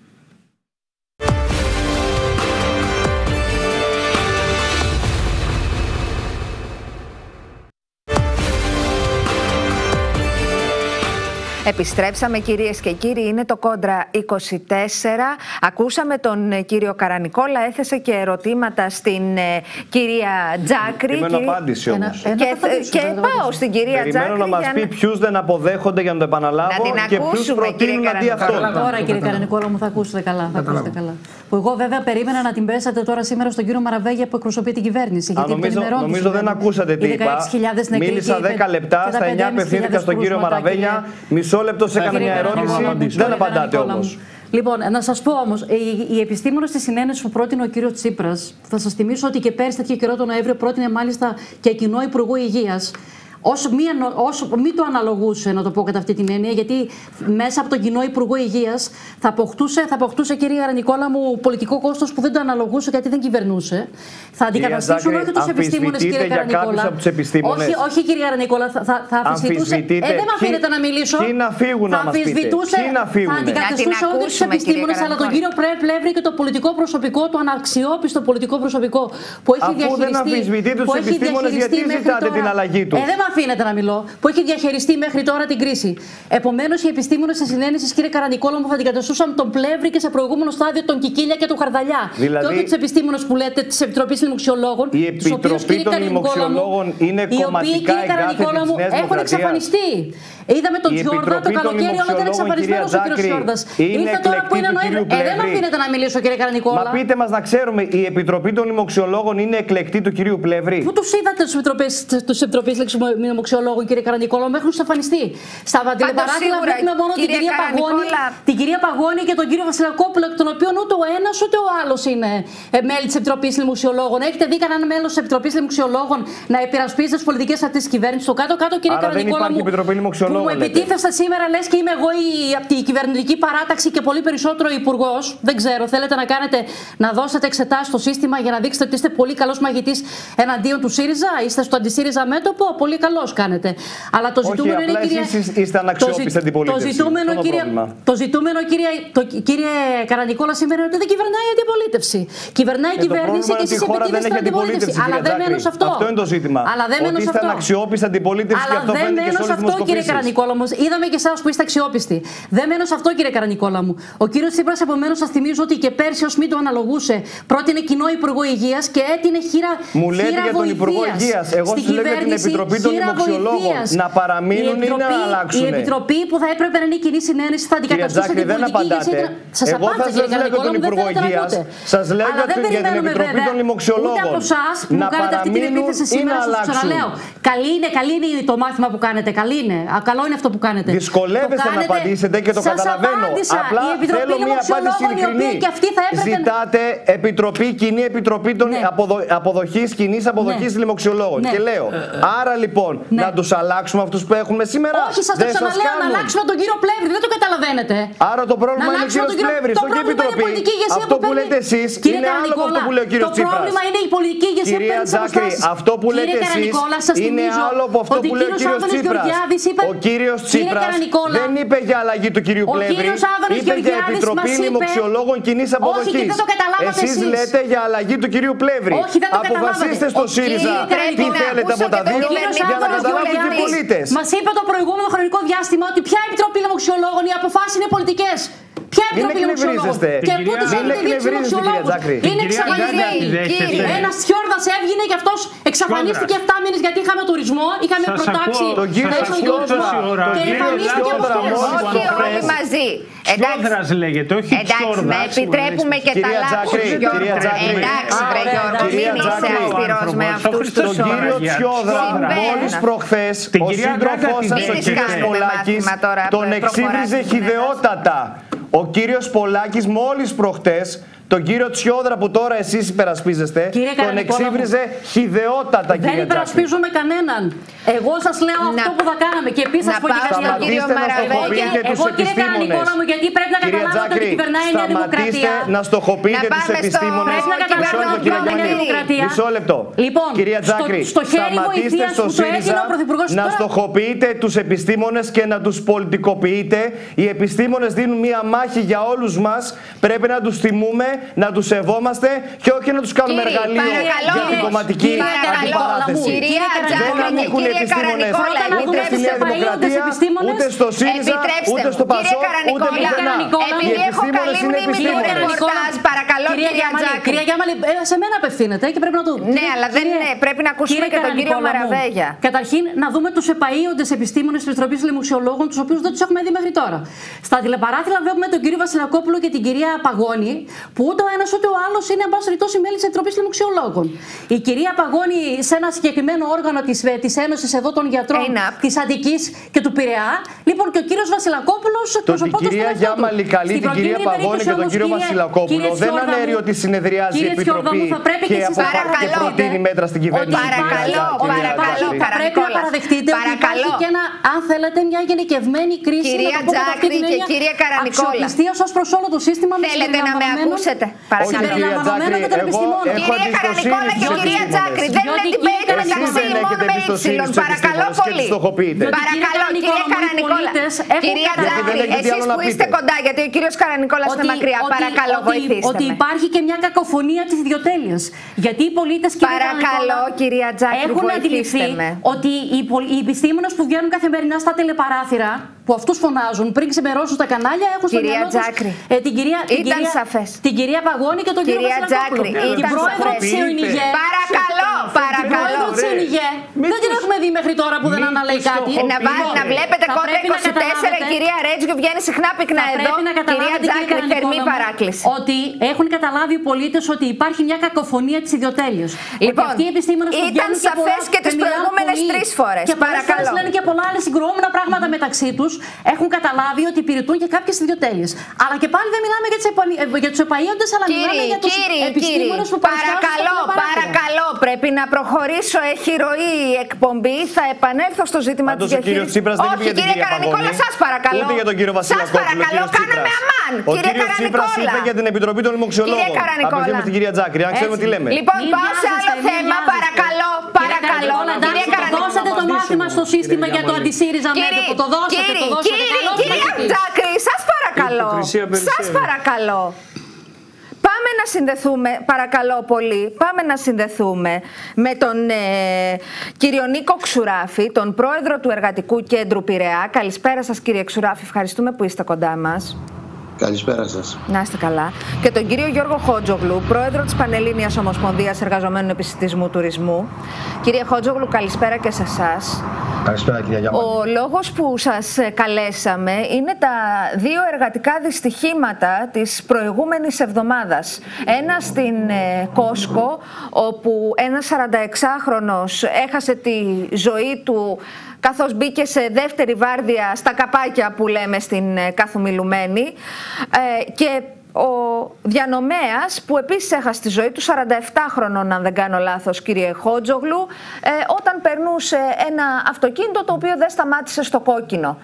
Επιστρέψαμε κυρίες και κύριοι, είναι το Κόντρα είκοσι τέσσερα. Ακούσαμε τον κύριο Καρανικόλα, έθεσε και ερωτήματα στην ε, κυρία Τζάκρη. Περιμένω κύριε... απάντηση όμως. Ένα, και και, και πάω στην κυρία Περιμένω Τζάκρη. Περιμένω να μας πει να... ποιους δεν αποδέχονται για να το επαναλάβω και ποιους προτείνουν αντί αυτόν. Τώρα κύριε Καρανικόλα μου θα ακούσετε καλά. Θα ακούσετε καλά. Που εγώ βέβαια περίμενα να την πέσατε τώρα σήμερα στον κύριο Μαραβέγια που εκπροσωπεί την κυβέρνηση. Α, νομίζω νομίζω δεν ακούσατε τι είπα. Μίλησα δέκα λεπτά, στα εννιά απευθύνθηκα στον κύριο Μαραβέγια. Μισό λεπτό έκανα μια ερώτηση, δεν απαντάτε όμως. Λοιπόν, να σας πω όμως, οι, οι επιστήμονες της συνένεσης που πρότεινε ο κύριος Τσίπρας, θα σας θυμίσω ότι και πέρυσι τέτοιο καιρό τον Νοέμβριο πρότεινε μάλιστα και κοινό Υπουργό Υγείας. Όσο μη, όσο μη το αναλογούσε, να το πω κατά αυτή την έννοια, γιατί μέσα από τον κοινό Υπουργό Υγείας θα αποκτούσε, θα αποκτούσε κυρία Καρανικόλα μου, πολιτικό κόστος που δεν το αναλογούσε γιατί δεν κυβερνούσε. Θα αντικαταστήσουν όχι τους επιστήμονες, κύριε Καρανικόλα. Όχι, όχι, κυρία Καρανικόλα, θα, θα, θα αμφισβητούσε. Ε, δεν με αφήνετε να μιλήσω. Ποιοι να φύγουν, θα αμφισβητούσε, θα αντικαταστούσε όχι τους επιστήμονες, αλλά τον κύριο Πλεύρη και το πολιτικό προσωπικό, το αναξιόπιστο πολιτικό προσωπικό που έχει διαχειριστεί. Αφού δεν αμφισβητεί τους επιστήμονες, γιατί ζητάτε την αλλαγή τους? Αφήνετε να μιλώ, που έχει διαχειριστεί μέχρι τώρα την κρίση. Επομένως, οι επιστήμονες της συνένεσης, κύριε Καρανικόλα μου, θα αντικαταστούσαν τον Πλεύρη και σε προηγούμενο στάδιο τον Κικίλια και τον Χαρδαλιά. Δηλαδή, και όχι τους επιστήμονες που λέτε της Επιτροπής Λοιμοξιολόγων. Η Επιτροπή των Λοιμοξιολόγων είναι κομματικά εγκάθετη της Νέας Δημοκρατίας. Έχουν εξαφανιστεί. Είδαμε τον Τζιόρδα το καλοκαίρι, όλα ήταν εξαφανισμένος ο κύριος Τζιόρδας. Ήρθε τώρα που είναι Νοέμβριο. Ε, δεν με αφήνετε να μιλήσω, κύριε Καρανικόλα. Μα πείτε μας να ξέρουμε, η Επιτροπή των Λοιμοξιολόγων είναι εκλεκτή του κυρίου Πλεύρη? Πού τους είδατε τους Επιτροπής Λοιμοξιολόγων, κύριε Καρανικόλα, μέχρι να εξαφανιστεί. Στα τηλεπαράθυρα βλέπουμε μόνο την κυρία, Παγώνη, την κυρία Παγώνη και τον κύριο Βασιλακόπουλο, εκ των οποίων ούτε ο ένας ούτε ο άλλος είναι μέλη της Επιτροπής Λοιμοξιολόγων. Έχετε δει κανέναν μέλος της Επιτροπής Λοιμοξιολόγων να υπερασπίζεται τις πολιτικές αυτής της κυβέρνησης? Στο κάτω-κάτω, κύριε Καρανικόλα μου, που μου επιτίθεστε σήμερα, λες και είμαι εγώ η, από την κυβερνητική παράταξη και πολύ περισσότερο υπουργός. Δεν ξέρω, θέλετε να κάνετε να δώσετε εξετάσεις στο σύστημα για να δείξετε ότι είστε πολύ καλός μαγητής εναντίον του ΣΥΡΙΖΑ? Είστε στο αντισύριζα μέτωπο? Πολύ καλός κάνετε. Αλλά το ζητούμενο όχι, είναι, κυρία. Εσείς είστε αναξιόπιστη αντιπολίτευση. Το ζητούμενο, κύριε, το ζητούμενο κύριε, το, κύριε Καρανικόλα, σήμερα είναι ότι δεν κυβερνάει η αντιπολίτευση. Κυβερνάει η κυβέρνηση και εσείς επιτίθεστε στην αντιπολίτευση. Αλλά δεν μένω σε αυτό. Αυτό είναι το ζήτημα. Αλλά δεν μένω σε αυτό. Είστε αναξιόπιστη αντιπολίτευση και αυτό φαίνεται και σε όλες τις δημοσκοπήσεις. Κύριε Καρανικόλα μου, είδαμε και εσάς που είστε αξιόπιστοι. Δεν μένω σε αυτό, κύριε Καρανικόλα μου. Ο κύριος Τσίπρας, επομένως, σας θυμίζω ότι και πέρσι, ως μη το αναλογούσε, πρότεινε κοινό Υπουργό Υγείας και έτεινε χείρα. Μου λέτε για τον Υπουργό Υγείας. Εγώ σας λέω για την Επιτροπή των Λοιμοξιολόγων. Να παραμείνουν ή να αλλάξουν. Η Επιτροπή που θα έπρεπε να είναι κοινή συνένεση θα αντικαταστούσε την πολιτική ηγεσία. Σας Εγώ θα σας λέω για τον Υπουργό Υγείας. Σας λέω για την Επιτροπή των Λοιμοξιολόγων. Ούτε από εσάς που μου κάνετε αυτή την επίθεση σήμερα, σας ξαναλέω. Καλή είναι, καλή είναι το μάθημα που κάνετε. Καλή είναι. Καλό είναι αυτό που κάνετε. Δυσκολεύεστε να απαντήσετε και το σας καταλαβαίνω. Απάντησα. Απλά θέλω μια απάντηση ειλικρινή. Έπρεπε... Ζητάτε επιτροπή, κοινή επιτροπή των ναι. αποδο... αποδοχής, κοινής αποδοχής ναι. λοιμοξιολόγων. Ναι. Και λέω, άρα λοιπόν ναι. να τους αλλάξουμε αυτούς που έχουμε σήμερα? Όχι, σας το ξαναλέω, να αλλάξουμε τον κύριο Πλεύρη. Δεν το καταλαβαίνετε. Άρα το πρόβλημα είναι ο κύριος Πλεύρης, όχι η επιτροπή. Αυτό που λέτε εσείς είναι άλλο από αυτό που λέει ο κύριος Τσίπρας. Το πρόβλημα είναι η πολιτική ηγεσία που παίρνει τις αποστάσεις. Αυτό που λέτε εσείς είναι άλλο από αυτό που λέει ο κύριος Τσίπρας. Ο κύριος Τσίπρας δεν είπε για αλλαγή του κυρίου Πλεύρη, είπε για επιτροπή λοιμοξιολόγων κοινής αποδοχής. Εσείς λέτε για αλλαγή του κυρίου Πλεύρη. Αποφασίστε στο ΣΥΡΙΖΑ τι θέλετε από τα δύο για να καταλάβουν οι πολίτες. Μας είπε το προηγούμενο χρονικό διάστημα ότι ποια επιτροπή λοιμοξιολόγων, οι αποφάσεις είναι πολιτικές. Ποια επιτροπή λοιμοξιολόγων? Και πού τους έχετε δει τους λοιμοξιολόγους? Είναι εξαφανισμένοι. Ένας Τσιόρδας έβγαινε και αυτός εξαφανίστηκε επτά μήνες γιατί είχαμε τουρισμό, είχαμε προτάξει τον κύριο Τσιόρδα και εμφανίστηκε από χθες. Όχι όλοι μαζί. Τσιόρδρας λέγεται, όχι Τσιόρδας. Εντάξει, με επιτρέπουμε και τα λάθη. Εντάξει, βρε Γιώργο, μην είσαι αυστηρός με αυτούς τους όρους. Τον κύριο Τσιόρδρα, μόλις προχθές, ο σύντροφός σας, ο κύριος Πολάκης, τον εξήβριζε χυδαιότατα. Ο κύριος Πολάκης μόλις προχτές, τον κύριο Τσιόδρα που τώρα εσείς υπερασπίζεστε, τον εξήβριζε χιδεότατα, κύριε Τζάκρη. Δεν υπερασπίζουμε κανέναν. Εγώ σας λέω να, αυτό που θα κάναμε και επίσης σας πω και κάτι άλλο. Εγώ, κύριε Καρανικόλα μου, γιατί πρέπει να καταλάβετε ότι κυβερνάει η Νέα Δημοκρατία. Να στοχοποιείτε τους επιστήμονες. Πρέπει να καταλάβετε ότι κυβερνάει η Νέα Δημοκρατία. Μισό λεπτό. Λοιπόν, κυρία Τζάκρη, στο χέρι βοηθείας που το έγινε ο Πρωθυπουργός να στοχοποιείτε τους επιστήμονες και να τους πολιτικοποιείτε. Οι επιστήμονες δίνουν μία μάχη για όλους μας. Πρέπει να τους τιμούμε, να τους σεβόμαστε και όχι να τους κάνουμε εργαλείο για την κομματική αντιπαράθεση. Δεν ανήκουν οι επιστήμονες ούτε στη Νέα Δημοκρατία, ούτε στο ΣΥΡΙΖΑ, ούτε στο ΠΑΣΟΚ, ούτε πουθενά. Επειδή έχω καλή μνήμη του ρεπορτάζ, παρακαλώ κυρία Τζάκρη. Κυρία Γιάμαλη, σε μένα απευθύνεται και πρέπει να το δούμε. Ναι, αλλά δεν πρέπει να ακούσουμε και τον κύριο Μαραβέγια. Καταρχήν, να δούμε τους επαΐοντες επιστήμονες της Επιτροπής Λοιμοξιολόγων, τους οποίους δεν τους έχουμε δει μέχρι τώρα. Στα τηλεπαράθυρα βλέπουμε τον κύριο Βασιλακόπουλο και την κυρία Παγώνη, που ούτε ο ένας ούτε ο άλλος είναι, εν πάση περιπτώσει, μέλη της Επιτροπής Λοιμοξιολόγων. Η κυρία Παγώνη σε ένα συγκεκριμένο όργανο της, της Ένωσης εδώ των γιατρών της Αττικής και του Πειραιά. Λοιπόν, και ο κύριος Βασιλακόπουλος εκπροσωπώντας τον εαυτό του. Την κυρία Γιάμαλη καλεί την κυρία Παγώνη και τον κύριο Βασιλακόπουλο. Δεν ανέρει ότι συνεδριάζει η Επιτροπή και προτείνει μέτρα στην κυβέρνηση. Παρακαλώ, παρακαλώ. Πρέπει να παραδεχτείτε ότι υπάρχει και ένα, αν θέλετε, μια γενικευμένη κρίση. Κυρία Τζάκρη και κύριε Καρανικόλα. Αξιοπιστίας ως προς όλο το σύστημα. Θέλετε να με ακούσετε? Παρακαλώ. Κυρία Καρανικόλα και κυρία Τζάκρη, δεν είναι debate μεταξύ ημών με ύψιλον. Παρακαλώ πολύ. Παρακαλώ, κυρία Καρανικόλα. Κυρία Τζάκρη, εσείς που είστε κοντά, γιατί ο κύριος Καρανικόλας είναι μακριά, παρακαλώ βοηθήστε ότι υπάρχει και μια κακοφωνία της ιδιοτέλειας. Γιατί οι πολίτες, παρακαλώ, κυρία Τζάκρη, έχουν αντιληφθεί ότι οι επιστήμονες που βγαίνουν καθημερινά στα τηλεπαράθυρα, που αυτούς φωνάζουν πριν ξημερώσουν τα κανάλια, έχουν στο μυαλό τους ε, την κυρία, την ήταν κυρία, σαφές. Την κυρία Παγώνη και τον κύριο Βασιλακόπουλο. Την πρόεδρο της ΕΟΝΙΓΕ. Παρακαλώ, παρακαλώ. Την ΕΟΝΙΓΕ. Δεν την έχουμε δει μέχρι τώρα που δεν αναλύει κάτι. Να, να βλέπετε κόντρα είκοσι τέσσερα, η κυρία Ρέτζιο βγαίνει συχνά πυκνά εδώ. Κυρία Τζάκρη, θερμή παράκληση. Ότι έχουν καταλάβει οι πολίτες ότι υπάρχει μια κακοφωνία της ιδιοτέλειας. Λοιπόν, ήταν σαφές και τις προηγούμενες τρεις φορές. Και παρακαλώ. Λένε και πολλά άλλα συγκρουόμενα πράγματα μεταξύ τους. Έχουν καταλάβει ότι υπηρετούν και κάποιες ιδιοτέλειες. Αλλά και πάλι δεν μιλάμε για, για τους επαΐοντες, αλλά κύριοι, μιλάμε για τους κύριοι, επιστήμονες που παρουσιάζουν. Παρακαλώ, παρακαλώ, πρέπει να προχωρήσω. Έχει ροή η εκπομπή. Θα επανέλθω στο ζήτημα της διαχείρισης. Όχι, κύριε Καρανικόλα, σας παρακαλώ. Ούτε για τον κύριο Βασιλακόπουλο. Σας παρακαλώ, κάναμε αμάν. Ο κύριος Τσίπρας είπε για την Επιτροπή των Λοιμοξιολόγων. Απευθύνουμε στην κυρία Τζάκρη, αν ξέρουμε τι λέμε. Λοιπόν, πάω σε άλλο θέμα, παρακαλώ. Παρακαλώ, κύριε Καρανικόλα. Δώσατε το μάθημα στο σύστημα για το αντισύριζα μέτωπο. Το δώσατε, το δώσατε. Κυρία Τζάκρη, σας παρακαλώ. Σας παρακαλώ. Πάμε να συνδεθούμε, παρακαλώ πολύ, πάμε να συνδεθούμε με τον ε, κύριο Νίκο Ξουράφη, τον πρόεδρο του Εργατικού Κέντρου Πειραιά. Καλησπέρα σας, κύριε Ξουράφη, ευχαριστούμε που είστε κοντά μας. Καλησπέρα σας. Να είστε καλά. Και τον κύριο Γιώργο Χότζογλου, πρόεδρο της Πανελλήνιας Ομοσπονδίας Εργαζομένων Επισιτισμού Τουρισμού. Κύριε Χότζογλου, καλησπέρα και σε εσάς. Καλησπέρα, κυρία Γιάμαλη. Ο λόγος που σας καλέσαμε είναι τα δύο εργατικά δυστυχήματα της προηγούμενης εβδομάδας. Ένα στην Κόσκο, όπου ένας σαρανταεξάχρονος έχασε τη ζωή του καθώς μπήκε σε δεύτερη βάρδια στα καπάκια που λέμε στην Καθομιλουμένη, και ο διανομέας που επίσης έχασε τη ζωή του, σαρανταεπτάχρονον αν δεν κάνω λάθος, κύριε Χότζογλου, όταν περνούσε ένα αυτοκίνητο το οποίο δεν σταμάτησε στο κόκκινο.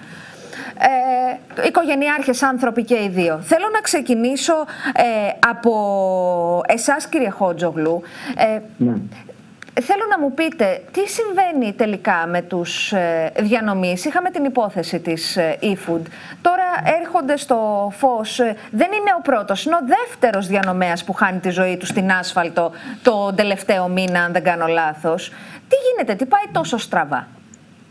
Ε, οικογενειάρχες άνθρωποι και οι δύο. Θέλω να ξεκινήσω ε, από εσάς, κύριε Χότζογλου. Ε, ναι. Θέλω να μου πείτε τι συμβαίνει τελικά με τους διανομείς. Είχαμε την υπόθεση της eFood. Τώρα έρχονται στο φως. Δεν είναι ο πρώτος, είναι ο δεύτερος διανομέας που χάνει τη ζωή του στην άσφαλτο το τελευταίο μήνα, αν δεν κάνω λάθος. Τι γίνεται, τι πάει τόσο στραβά?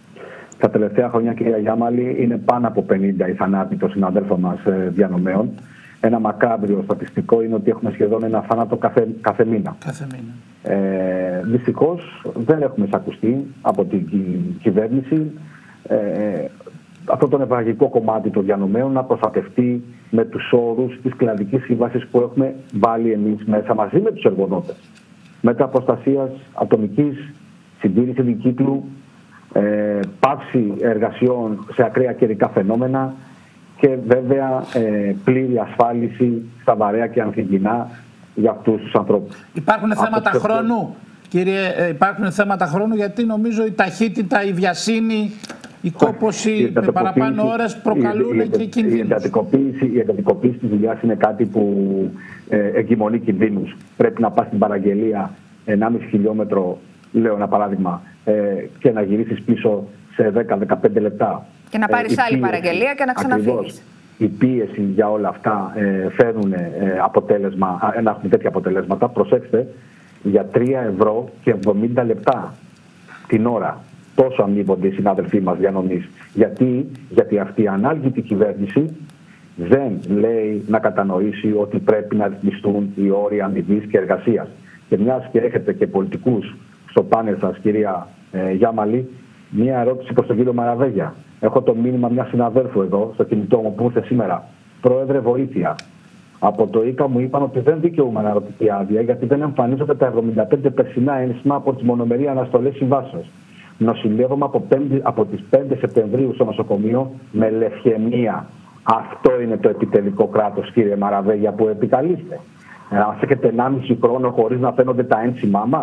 Τα τελευταία χρόνια, κυρία Γιάμαλη, είναι πάνω από πενήντα οι θανάτοι των συναδέλφων μας διανομέων. ένα μακάβριο στατιστικό είναι ότι έχουμε σχεδόν ένα θάνατο κάθε, κάθε μήνα. Κάθε μήνα. Ε, δυστυχώς δεν έχουμε εισακουστεί από την κυβέρνηση ε, αυτό το νευραλγικό κομμάτι των διανομέων να προστατευτεί με τους όρους της κλαδικής σύμβασης που έχουμε βάλει εμείς μέσα μαζί με τους εργοδότες. Μέτρα προστασίας ατομικής, συντήρηση δικύκλου, ε, πάυση εργασιών σε ακραία καιρικά φαινόμενα και βέβαια ε, πλήρη ασφάλιση στα βαρέα και ανθυγινά για αυτούς τους ανθρώπους. Υπάρχουν θέματα Από χρόνου, κύριε, υπάρχουν θέματα χρόνου, γιατί νομίζω η ταχύτητα, η βιασύνη, η κόπωση με παραπάνω ώρες προκαλούν η, η, και κινδύνους. Η εντατικοποίηση, η εντατικοποίηση της δουλειάς είναι κάτι που ε, εγκυμονεί κινδύνους. Πρέπει να πας στην παραγγελία ενάμιση χιλιόμετρο, λέω ένα παράδειγμα, ε, και να γυρίσεις πίσω σε δέκα με δεκαπέντε λεπτά. Και να πάρεις ε, άλλη πίεση, παραγγελία και να ξαναφύγεις. Η πίεση για όλα αυτά ε, φέρνουν ε, αποτέλεσμα, ε, να έχουν τέτοια αποτελέσματα. Προσέξτε, για τρία ευρώ και εβδομήντα λεπτά την ώρα. Τόσο αμείβονται οι συνάδελφοί μας διανομής. Γιατί, γιατί αυτή η ανάλγητη κυβέρνηση δεν λέει να κατανοήσει ότι πρέπει να ρυθμιστούν οι όροι αμοιβής και εργασίας. Και μιας και έχετε και πολιτικούς στο πάνελ σας, κυρία ε, Γιάμαλη, μία ερώτηση προς τον κύριο Μαραβέγια. Έχω το μήνυμα μια συναδέλφου εδώ στο κινητό μου που ήρθε σήμερα. Πρόεδρε, βοήθεια. Από το ΙΚΑ μου είπαν ότι δεν δικαιούμαι αναρωτική άδεια γιατί δεν εμφανίζονται τα εβδομήντα πέντε περσινά ένσημα από τις μονομερεί αναστολές συμβάσεως. Νοσηλεύομαι από, από τις πέντε Σεπτεμβρίου στο νοσοκομείο με λευχαιμία. Αυτό είναι το επιτελικό κράτος, κύριε Μαραβέγια, που επικαλείστε. Να έχετε ενάμιση χρόνο χωρίς να φαίνονται τα ένσημά μας.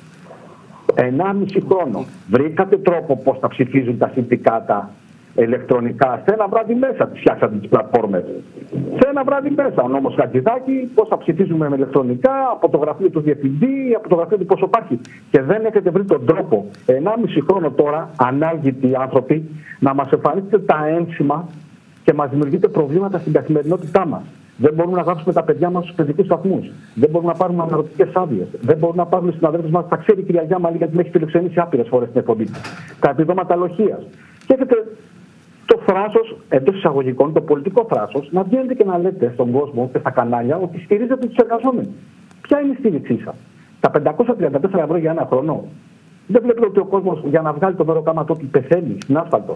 ενάμιση χρόνο. Βρήκατε τρόπο πώς θα ψηφίζουν τα συνδικάτα ηλεκτρονικά. Σε ένα βράδυ μέσα τις φτιάξατε τις πλατφόρμες. Σε ένα βράδυ μέσα. Ο νόμος Χατζηδάκη, πώς θα ψηφίζουμε με ηλεκτρονικά, από το γραφείο του διευθυντή, από το γραφείο του Ποσοπάρχη. Και δεν έχετε βρει τον τρόπο, ενάμιση χρόνο τώρα, ανάλγητοι άνθρωποι, να μας εμφανίσετε τα ένσημα και μας δημιουργείτε προβλήματα στην καθημερινότητά μας. Δεν μπορούμε να γράψουμε τα παιδιά μας στους παιδικούς σταθμούς. Δεν μπορούμε να πάρουμε αναρωτικές άδειες. Δεν μπορούμε να πάρουμε συναδέλφους μας. Τα ξέρει η κυρία Γιάμαλη, γιατί με έχει φιλοξενήσει άπειρες φορές στην εκπομπή. Τα επιδόματα λοχείας. Και έχετε το θράσος, εντός εισαγωγικών, το πολιτικό θράσος, να βγαίνετε και να λέτε στον κόσμο και στα κανάλια ότι στηρίζετε τους εργαζόμενους. Ποια είναι η στήριξή σας? Τα πεντακόσια τριάντα τέσσερα ευρώ για ένα χρόνο. Δεν βλέπετε ότι ο κόσμος για να βγάλει το μεροκάματο του πεθαίνει στην άσφαλτο?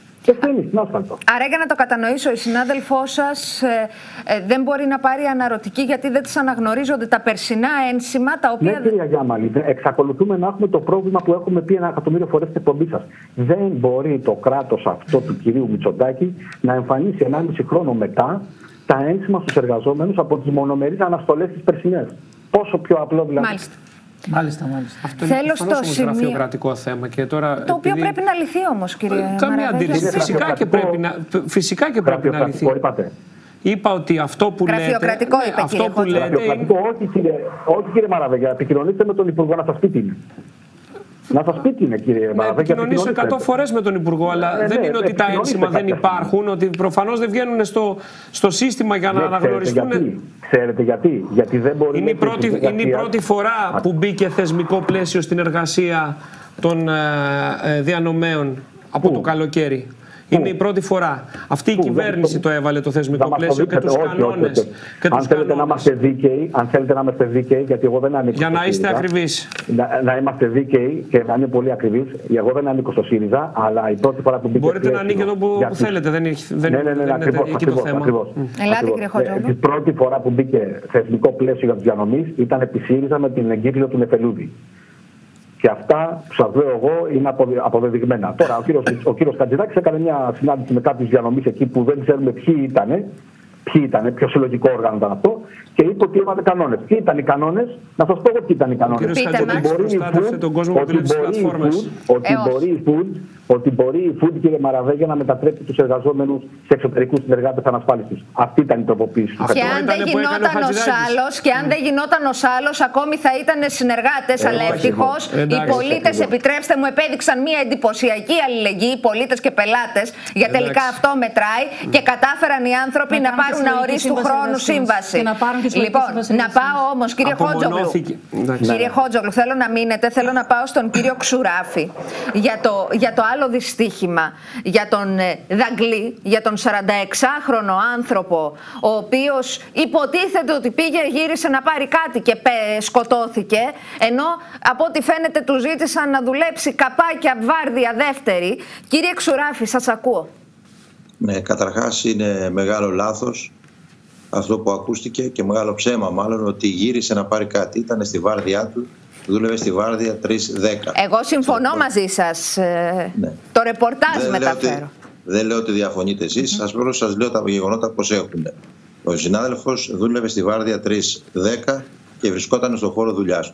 Άρα, για να το κατανοήσω, η συνάδελφός σας ε, ε, δεν μπορεί να πάρει αναρωτική γιατί δεν της αναγνωρίζονται τα περσινά ένσημα τα οποία. Ναι, κυρία Γιάμαλη, εξακολουθούμε να έχουμε το πρόβλημα που έχουμε πει ένα εκατομμύριο φορές στην εκπομπή σας. Δεν μπορεί το κράτος αυτό του κυρίου Μητσοτάκη να εμφανίσει ενάμιση χρόνο μετά τα ένσημα στους εργαζόμενους από τις μονομερείς αναστολές της περσινές. Πόσο πιο απλό δηλαδή. Μάλιστα. Μάλιστα, μάλιστα. Αυτό είναι προφανώς σημείο... γραφειοκρατικό θέμα. Και τώρα, το οποίο επειδή... πρέπει να λυθεί όμως, κύριε Καμία αντίληψη. Φυσικά και πρέπει να, φυσικά και πρέπει να λυθεί. Είπατε. Είπα ότι αυτό που λέτε... Γραφειοκρατικό είπε, αυτό κύριε που λέτε είναι... όχι, κύριε, όχι, κύριε Μαραβέγια, επικοινωνήστε με τον Υπουργό να σας πει τι είναι. Να σας πει τι είναι, κύριε Μαραβέγια. Να επικοινωνήσω εκατό φορές με τον Υπουργό, αλλά ε, δεν ναι, είναι ότι τα ένσημα δεν υπάρχουν, ότι προφανώς δεν βγαίνουν στο, στο σύστημα για να ναι, αναγνωριστούν. Ξέρετε γιατί. Ξέρετε γιατί. γιατί δεν μπορεί είναι, η πρώτη, είναι η πρώτη φορά που μπήκε θεσμικό πλαίσιο στην εργασία των ε, διανομέων από Πού? το καλοκαίρι. Είναι η πρώτη φορά. Αυτή η Πού, κυβέρνηση δεν, το έβαλε το θεσμικό πλαίσιο και τους κανόνες. Αν θέλετε να είμαστε δίκαιοι, αν θέλετε να είμαστε δίκαιοι, γιατί εγώ δεν ανήκω. Για να είστε ακριβείς. Να, να είμαστε δίκαιοι και να είμαι πολύ ακριβείς. Εγώ δεν ανήκω στο ΣΥΡΙΖΑ, αλλά η πρώτη φορά που μπήκε. Μπορείτε να ανήκετε όπου που θέλετε. Δεν είναι εκεί το θέμα. Ελάτε, κύριε Χότζογλου. Η πρώτη φορά που μπήκε θεσμικό πλαίσιο για τους διανομείς ήταν επί ΣΥΡΙΖΑ με την εγκύκλιο του Νεφελούδη. Και αυτά που σας λέω εγώ είναι αποδεδειγμένα. Τώρα ο κύριος, ο κύριος Χατζηδάκης έκανε μια συνάντηση με κάποιους διανομείς εκεί που δεν ξέρουμε ποιοι ήτανε, ποιοι ήτανε, ποιο συλλογικό όργανο ήταν αυτό, και είπε ότι έβαλε κανόνες. Ποιοι ήταν οι κανόνες? Να σας πω εγώ ποιοι ήταν οι κανόνες. Ότι μπορεί η food, ότι μπορεί η food, κύριε Μαραβέγια, να μετατρέπει τους εργαζόμενους σε εξωτερικούς συνεργάτες ανασφάλιστους. Αυτή ήταν η τροποποίηση. Και αν δεν γινόταν ως άλλος, και αν δεν γινόταν ως άλλος, ακόμη θα ήταν συνεργάτες, αλλά ευτυχώς οι πολίτες, επιτρέψτε μου, επέδειξαν μια εντυπωσιακή αλληλεγγύη, πολίτες και πελάτες, για τελικά αυτό μετράει, και κατάφεραν οι άνθρωποι να πάρουν αορίστου χρόνου σύμβαση. Λοιπόν, να πάω όμως, κύριε Χότζογλου, κύριε Χότζογλου, θέλω να μείνετε, θέλω να πάω στον κύριο Ξουράφη για το άλλο μεγάλο δυστύχημα για τον Δαγκλή, για τον σαρανταεξάχρονο άνθρωπο, ο οποίος υποτίθεται ότι πήγε, γύρισε να πάρει κάτι και σκοτώθηκε, ενώ από ό,τι φαίνεται του ζήτησαν να δουλέψει καπάκια βάρδια δεύτερη. Κύριε Ξουράφη, σας ακούω. Ναι, καταρχάς είναι μεγάλο λάθος αυτό που ακούστηκε και μεγάλο ψέμα μάλλον, ότι γύρισε να πάρει κάτι. Ήταν στη βάρδιά του, δούλευε στη βάρδια τρεις δέκα. Εγώ συμφωνώ μαζί σας. Ναι. Το ρεπορτάζ δεν μεταφέρω. Λέω ότι, δεν λέω ότι διαφωνείτε εσείς, mm-hmm. σας, σας λέω τα γεγονότα πώς έχουν. Ο συνάδελφος δούλευε στη βάρδια τρεις δέκα και βρισκόταν στον χώρο δουλειάς του.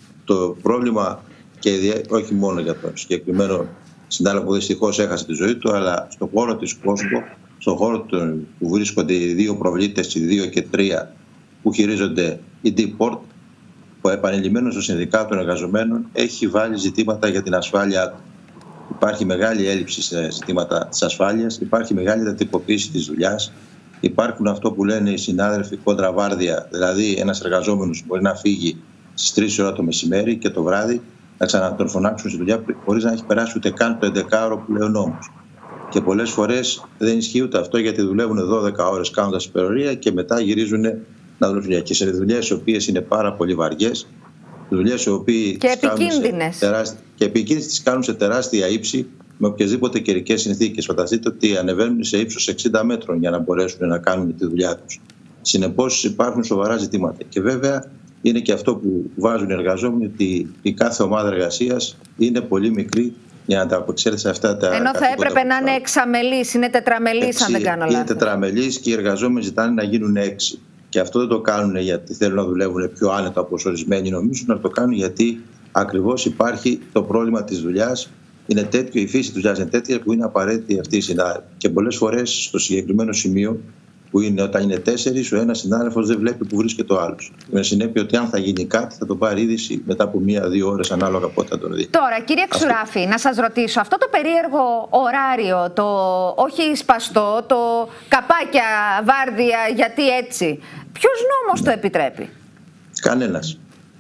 Το πρόβλημα, και όχι μόνο για το συγκεκριμένο συνάδελφο που δυστυχώς έχασε τη ζωή του, αλλά στον χώρο της Κόσκο, στον χώρο του, που βρίσκονται οι δύο προβλήτες, οι δύο και τρία που χειρίζονται η D-Port, που επανειλημμένος στο Συνδικάτο των Εργαζομένων έχει βάλει ζητήματα για την ασφάλειά του. Υπάρχει μεγάλη έλλειψη σε ζητήματα της ασφάλειας, υπάρχει μεγάλη τυποποίηση της δουλειάς, υπάρχουν αυτό που λένε οι συνάδελφοι κόντρα-βάρδια, δηλαδή ένας εργαζόμενος μπορεί να φύγει στις τρεις ώρα το μεσημέρι και το βράδυ να ξανατον φωνάξουν στη δουλειά χωρίς να έχει περάσει ούτε καν το έντεκα που λέει ο νόμος. Και πολλές φορές δεν ισχύει ούτε αυτό, γιατί δουλεύουν δώδεκα ώρες κάνοντας υπερορία και μετά γυρίζουν να δουλεύουν. Και σε δουλειές οι οποίες είναι πάρα πολύ βαριές, δουλειές οι οποίες και επικίνδυνες. Και επικίνδυνες τις κάνουν σε τεράστια ύψη με οποιασδήποτε καιρικές συνθήκες. Φανταστείτε ότι ανεβαίνουν σε ύψος εξήντα μέτρων για να μπορέσουν να κάνουν τη δουλειά τους. Συνεπώς υπάρχουν σοβαρά ζητήματα. Και βέβαια είναι και αυτό που βάζουν οι εργαζόμενοι, ότι η κάθε ομάδα εργασίας είναι πολύ μικρή για να τα απεξέλθει σε αυτά τα. Ενώ θα έπρεπε να είναι εξαμελής, είναι τετραμελής, αν δεν κάνω λάθος. Είναι τετραμελής και οι εργαζόμενοι ζητάνε να γίνουν έξι. Και αυτό δεν το κάνουν γιατί θέλουν να δουλεύουν πιο άνετα όπως ορισμένοι νομίζουν, να το κάνουν γιατί ακριβώς υπάρχει το πρόβλημα της δουλειάς. Είναι τέτοιο, η φύση της δουλειάς είναι τέτοια που είναι απαραίτητη αυτή η συνάδελφη. Και πολλές φορές στο συγκεκριμένο σημείο, που είναι όταν είναι τέσσερις, ο ένας συνάδελφος δεν βλέπει που βρίσκεται ο άλλος. Με συνέπεια ότι αν θα γίνει κάτι θα το πάρει είδηση μετά από μία-δύο ώρες ανάλογα πότε θα τον δει. Τώρα, κύριε Ξουράφη, αυτό... να σας ρωτήσω, αυτό το περίεργο ωράριο, το όχι σπαστό, το καπάκια, βάρδια, γιατί έτσι, ποιος νόμος το επιτρέπει? Κανένας.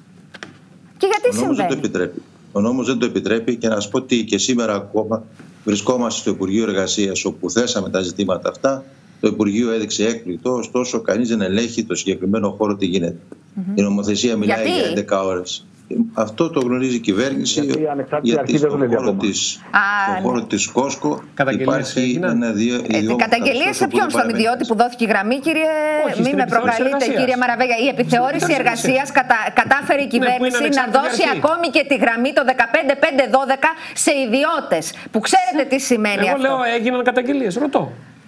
Και γιατί ο νόμος συμβαίνει? Δεν το επιτρέπει. Ο νόμος δεν το επιτρέπει και να σας πω ότι και σήμερα ακόμα βρισκόμαστε στο Υπουργείο Εργασίας, όπου θέσαμε τα ζητήματα αυτά. Το Υπουργείο έδειξε έκπληκτο, ωστόσο κανείς δεν ελέγχει το συγκεκριμένο χώρο τι γίνεται. Mm-hmm. Η νομοθεσία μιλάει γιατί? για έντεκα ώρες. Αυτό το γνωρίζει η κυβέρνηση, γιατί, γιατί στον χώρο της, χώρο της Κόσκο υπάρχει ένα δύο ε, καταγγελίες σε ποιον? Στον ιδιώτη που δόθηκε η γραμμή, κύριε? Όχι, μην με προκαλείτε, κύριε Μαραβέγια. Η επιθεώρηση εργασίας κατα, κατάφερε η κυβέρνηση ναι, να δώσει αυτή ακόμη και τη γραμμή το δεκαπέντε πέντε δώδεκα σε ιδιώτες. Που ξέρετε τι σημαίνει Εγώ αυτό. Εγώ λέω έγιναν καταγγελίες, ρωτώ.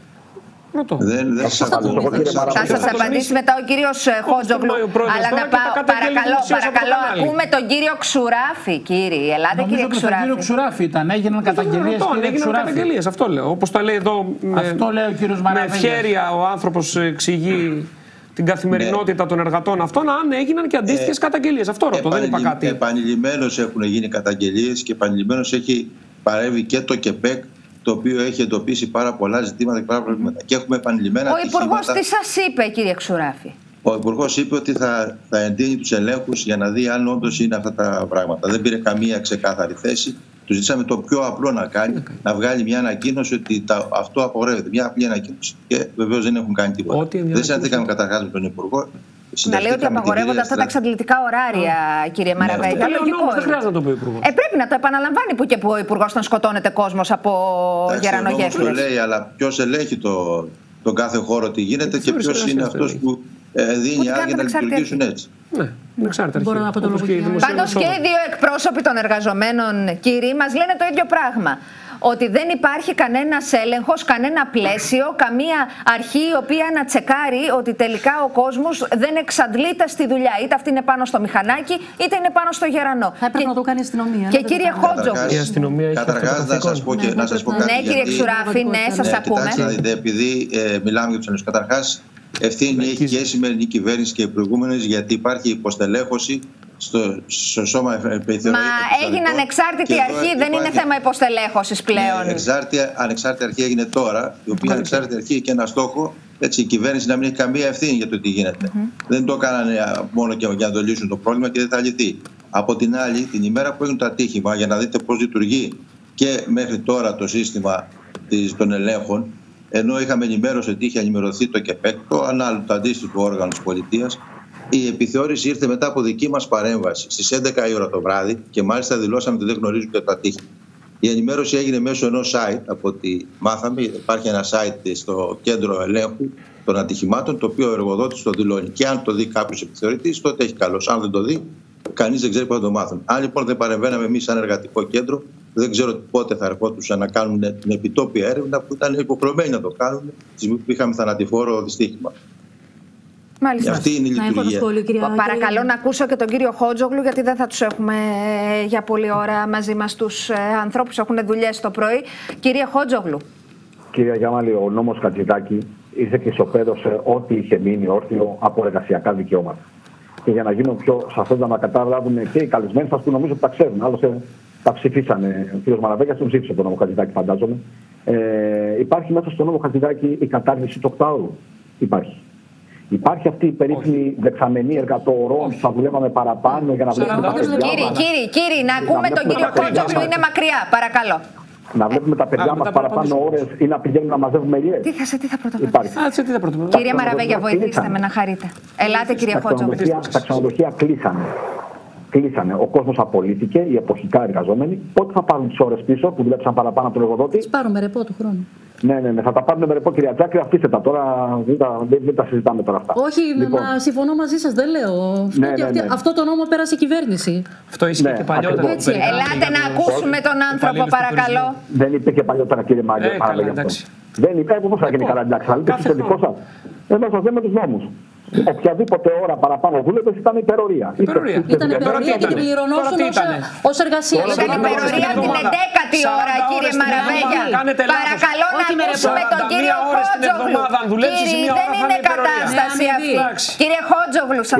Δεν, δεν θα σας απαντήσει μετά ο κύριος Χότζογλου. Αλλά να πάω, παρακαλώ, παρακαλώ, ακούμε τον κύριο Ξουράφη, κύριε. Ελάτε, νομίζω κύριε Ξουράφη. Τον κύριο Ξουράφη ήταν, έγιναν καταγγελίες. Έγιναν καταγγελίες, αυτό λέω. Όπως το λέει εδώ αυτό λέει ο κύριος Μαραβέγιας. Με ευχέρεια ο άνθρωπος εξηγεί την καθημερινότητα ναι. των εργατών αυτών, αν έγιναν και αντίστοιχες ε, καταγγελίες. Αυτό ρωτώ, δεν είπα κάτι. Επανειλημμένως έχουν γίνει καταγγελίες και επανειλημμένως έχει παρέμβει και το ΚΕΠΕΚ, το οποίο έχει εντοπίσει πάρα πολλά ζητήματα και πάρα πολλά προβλήματα. Και έχουμε επανειλημμένα Ο Υπουργός τι σας είπε, κύριε Ξουράφη? Ο Υπουργός είπε ότι θα, θα εντείνει τους ελέγχους για να δει αν όντως είναι αυτά τα πράγματα. Δεν πήρε καμία ξεκάθαρη θέση. Του ζητήσαμε το πιο απλό να κάνει, okay. να βγάλει μια ανακοίνωση ότι τα, αυτό απογορεύεται. Μια απλή ανακοίνωση. Και βεβαίως δεν έχουν κάνει τίποτα. Δεν συναντήκαμε καταρχάς με τον Υπουργό. Να λέει ότι απαγορεύονται αυτά τα εξαντλητικά ωράρια, mm. κύριε Μαραβέγια. Ναι, δεν χρειάζεται να το πει ο Υπουργός. Ε, πρέπει να το επαναλαμβάνει που και που ο Υπουργός να σκοτώνεται κόσμος από γερανογέφυρες. Το λέει, αλλά ποιος ελέγχει το, τον κάθε χώρο τι γίνεται και ποιος είναι αυτός που ε, δίνει άδεια να λειτουργήσουν έτσι. Ναι, ανεξάρτητα. Πάντως και οι δύο εκπρόσωποι των εργαζομένων, κύριοι, μας λένε το ίδιο πράγμα. Ότι δεν υπάρχει κανένας έλεγχος, κανένα πλαίσιο, καμία αρχή η οποία να τσεκάρει ότι τελικά ο κόσμος δεν εξαντλείται στη δουλειά. Είτε αυτή είναι πάνω στο μηχανάκι, είτε είναι πάνω στο γερανό. Θα έπρεπε να το κάνει η αστυνομία. Και κύριε Χότζογλου. Καταρχάς, να σας πω, και, να σας πω κάτι. Ναι, κύριε Ξουράφη, ναι, σας ναι, ακούμε. Κοιτάξτε, να δείτε, επειδή ε, μιλάμε για τους ελέγχους. Καταρχάς, ευθύνη έχει και η σημερινή κυβέρνηση και οι προηγούμενες, γιατί υπάρχει υποστελέχωση στο, στο σώμα επιθεωρητικών. Μα έγινε ανεξάρτητη αρχή, δεν είναι θέμα υποστελέχωσης πλέον. Ναι, εξάρτητη, ανεξάρτητη αρχή έγινε τώρα, η οποία ανεξάρτητη αρχή έχει και ένα στόχο, έτσι, η κυβέρνηση να μην έχει καμία ευθύνη για το τι γίνεται. Mm-hmm. Δεν το έκαναν μόνο και για να το λύσουν το πρόβλημα και δεν θα λυθεί. Από την άλλη, την ημέρα που έγινε το ατύχημα, για να δείτε πώς λειτουργεί και μέχρι τώρα το σύστημα των ελέγχων, ενώ είχαμε ενημέρωση ότι είχε ενημερωθεί το ΚΕΠΕΚ, το ανάλογο, το αντίστοιχο όργανο της πολιτείας, η επιθεώρηση ήρθε μετά από δική μας παρέμβαση στις έντεκα η ώρα το βράδυ και μάλιστα δηλώσαμε ότι δεν γνωρίζουμε το ατύχημα. Η ενημέρωση έγινε μέσω ενός site, από ό,τι μάθαμε. Υπάρχει ένα site στο κέντρο ελέγχου των ατυχημάτων, το οποίο ο εργοδότης το δηλώνει. Και αν το δει κάποιος επιθεωρητής, τότε έχει καλώς. Αν δεν το δει, κανείς δεν ξέρει πότε το μάθουν. Αν λοιπόν δεν παρεμβαίναμε εμείς σαν εργατικό κέντρο, δεν ξέρω πότε θα ερχόντουσαν να κάνουν την επιτόπια έρευνα που ήταν υποχρεωμένοι να το κάνουν, που είχαμε θανατηφόρο δυστύχημα. Μάλιστα. Αυτή είναι η λειτουργία. Παρακαλώ να ακούσω και τον κύριο Χότζογλου, γιατί δεν θα τους έχουμε για πολλή ώρα μαζί μας τους ανθρώπους, έχουν δουλειές το πρωί. Κύριε Χότζογλου. Κύριε Γιάμαλη, ο νόμος Χατζηδάκη ήρθε και ισοπαίδωσε ό,τι είχε μείνει όρθιο από εργασιακά δικαιώματα. Και για να γίνω πιο σαφές, να καταλάβουν και οι καλεσμένοι σας που νομίζω ότι τα ξέρουν. Άλλωστε τα ψηφίσανε. Ο κ. Μαραβέγιας τον ψήφισε τον νόμο Χατζηδάκη, φαντάζομαι. Ε, υπάρχει μέσα στο νόμο Χατζηδάκη η κατάργηση του οκτάωρου. Υπάρχει. Υπάρχει αυτή η περίφημη δεξαμενή εργατοωρών που θα δουλεύαμε παραπάνω για να βλέπουμε τα παιδιά μας. Κύριε, κύριε, κύριε, να ακούμε τον κύριο Χότζογλου, είναι μακριά, παρακαλώ. Να βλέπουμε τα παιδιά μας παραπάνω ώρες ή να πηγαίνουμε να μαζεύουμε ελιές. Τι θα, σε τι θα πρωτοβουλήσετε. Κύριε Μαραβέγια, βοηθήστε με να χαρείτε. Ελάτε, κύριε Χότζογλου. Τα ξενοδοχεία κλείσανε. Κλείσανε. Ο κόσμος απολύθηκε, οι εποχικά εργαζόμενοι. Πότε θα πάρουν τις ώρες πίσω που δουλέψαν παραπάνω από τον εργοδότη? Τις πάρουμε ρεπό του χρόνου. Ναι, ναι, ναι, θα τα πάρουμε με ρεπό, κυρία Τζάκρη, αφήστε τα τώρα. Δεν τα, δεν, δεν τα συζητάμε τώρα αυτά. Όχι, λοιπόν, να συμφωνώ μαζί σας, δεν λέω. Ναι, ναι, ναι. Αυτό το νόμο πέρασε η κυβέρνηση. Αυτό ίσχυε ναι, και παλιότερα. Έτσι, ελάτε να ακούσουμε τον άνθρωπο, παρακαλώ. Δεν είπε και παλιότερα, κύριε Μάγκη. Ε, καλά, εντάξει. Δεν είπε, πώς θα γίνει καλά, εντάξει. Θα λέτε στο δικό σας. Εδώ σας λέμε τους νόμους. Οποιαδήποτε ώρα παραπάνω δούλευες ήταν υπερορία. Υπερορία. Ήταν υπερορία και την πληρωνόσουν ως εργασία. Ήταν υπερορία την εντέκατη ώρα, κύριε Μαραβέγια. Παρακαλώ να ακούσουμε τον κύριο Χότζογλου. Κύριε, δεν είναι κατάσταση αυτή. Κύριε Χότζογλου, σας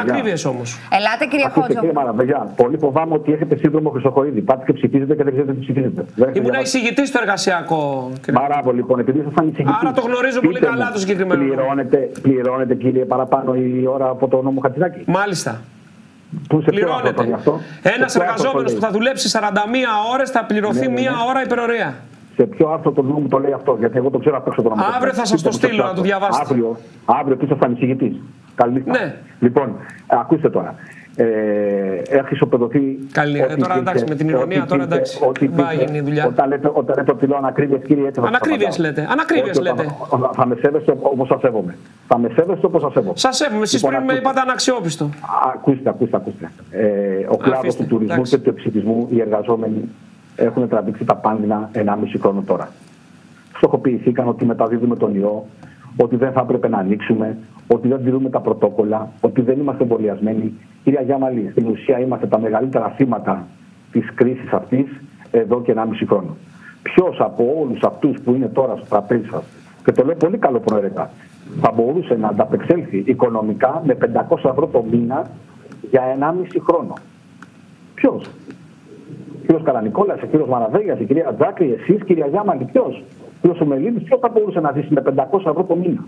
πω. Ελάτε, κύριε Χότζογλου. Κύριε Μαραβέγια, πολύ φοβάμαι ότι έχετε σύνδρομο Χρυσοχοΐδη. Πάτε και ψηφίζετε και δεν ξέρετε τι ψηφίζετε. Ήμουν εισηγητής στο εργασιακό. Μπράβο, λοιπόν, επειδή ήσασταν εισηγητής. Άρα το γνωρίζω πολύ καλά το συγκεκριμένο. Πληρώνετε, κύριε, παραπάνω η ώρα από το νόμο Χατζηδάκη? Μάλιστα. Πού σε πληρώνεται. Ένας εργαζόμενος που θα δουλέψει σαράντα μία ώρες θα πληρωθεί ναι, ναι, ναι. μία ώρα υπερορία. Σε ποιο άρθρο του νόμου το λέει αυτό? Γιατί εγώ το ξέρω απ' έξω το νόμο. Αύριο θα σας το στείλω να το διαβάσετε. Αύριο, αύριο που ήσασταν εισηγητής. Καληνύχτα. Ναι. Λοιπόν, ακούστε τώρα. Ε, έχει ισοπεδωθεί. Καληνύχτα. Τώρα εντάξει, με την ηρωνία τώρα εντάξει. Πάει η δουλειά. Όταν λέτε, όταν λέτε ότι λέω ανακρίβειες, κύριε, έτσι. Ανακρίβειες λέτε. Ανακρίβειες λέτε. Θα, θα με σέβεστε όπως σας σέβομαι. Θα με σέβεστε όπως σας σέβομαι. Σας σέβομαι. Εσείς πριν με είπατε αναξιόπιστο. Ακούστε, ακούστε, ακούστε. Ε, ο κλάδος του τουρισμού εντάξει. και του εξυπηρετισμού, οι εργαζόμενοι έχουν τραβήξει τα πάνδυνα ενάμιση χρόνο τώρα. Στοχοποιηθήκαν ότι μεταδίδουμε τον ιό, ότι δεν θα έπρεπε να ανοίξουμε, ότι δεν τηρούμε τα πρωτόκολλα, ότι δεν είμαστε εμβολιασμένοι. Κυρία Γιάμαλη, στην ουσία είμαστε τα μεγαλύτερα θύματα της κρίσης αυτής εδώ και ενάμιση χρόνο. Ποιος από όλους αυτούς που είναι τώρα στο τραπέζι σας, και το λέω πολύ καλοπροαιρετά, θα μπορούσε να ανταπεξέλθει οικονομικά με πεντακόσια ευρώ το μήνα για ενάμιση χρόνο? Ποιος? Ο κύριος Καρανικόλας, ο κύριος Μαραβέγιας, η κυρία Τζάκρη, εσείς, κυρία Γιάμαλη, ποιος? Ο κύριος Σουμελίδης, ποιος θα μπορούσε να ζήσει με πεντακόσια ευρώ το μήνα?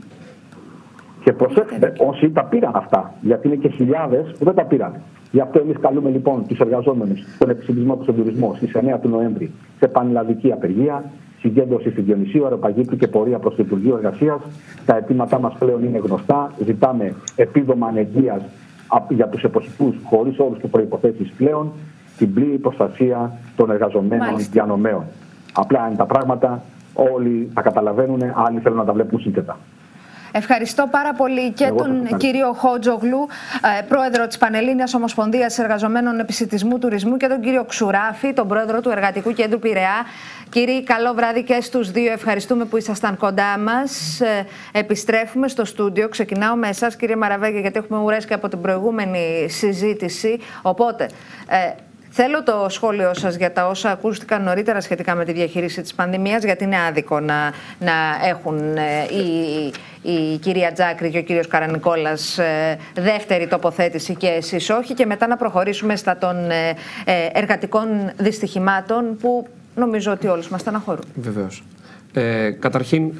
Και προσέξτε, όσοι τα πήραν αυτά, γιατί είναι και χιλιάδες που δεν τα πήραν. Γι' αυτό εμείς καλούμε λοιπόν τους εργαζόμενους στον επισητισμό και στον τουρισμό στις εννέα του Νοέμβρη σε πανελλαδική απεργία, συγκέντρωση στη Διονυσίου, Αεροπαγήτου και πορεία προς το Υπουργείο Εργασίας. Τα αιτήματά μας πλέον είναι γνωστά. Ζητάμε επίδομα ανεργίας για τους εποχικούς χωρίς όρους και προϋποθέσεις πλέον, την πλήρη προστασία των εργαζομένων διανομέων. Απλά είναι τα πράγματα, όλοι τα καταλαβαίνουν, άλλοι θέλουν να τα βλέπουν σύνθετα. Ευχαριστώ πάρα πολύ και Εγώ τον κύριο Χότζογλου, πρόεδρο της Πανελλήνιας Ομοσπονδίας Εργαζομένων Επισιτισμού Τουρισμού, και τον κύριο Ξουράφη, τον πρόεδρο του Εργατικού Κέντρου Πειραιά. Κύριοι, καλό βράδυ και στους δύο. Ευχαριστούμε που ήσασταν κοντά μας. Επιστρέφουμε στο στούντιο. Ξεκινάω με εσάς, κύριε Μαραβέγια, γιατί έχουμε ουρέσει και από την προηγούμενη συζήτηση. Οπότε, ε, θέλω το σχόλιο σας για τα όσα ακούστηκαν νωρίτερα σχετικά με τη διαχείριση της πανδημίας, γιατί είναι άδικο να, να έχουν ε, η, η κυρία Τζάκρη και ο κύριος Καρανικόλας ε, δεύτερη τοποθέτηση και εσείς όχι, και μετά να προχωρήσουμε στα των ε, ε, εργατικών δυστυχημάτων που νομίζω ότι όλους μας στεναχωρούν. Βεβαίως. Ε, καταρχήν,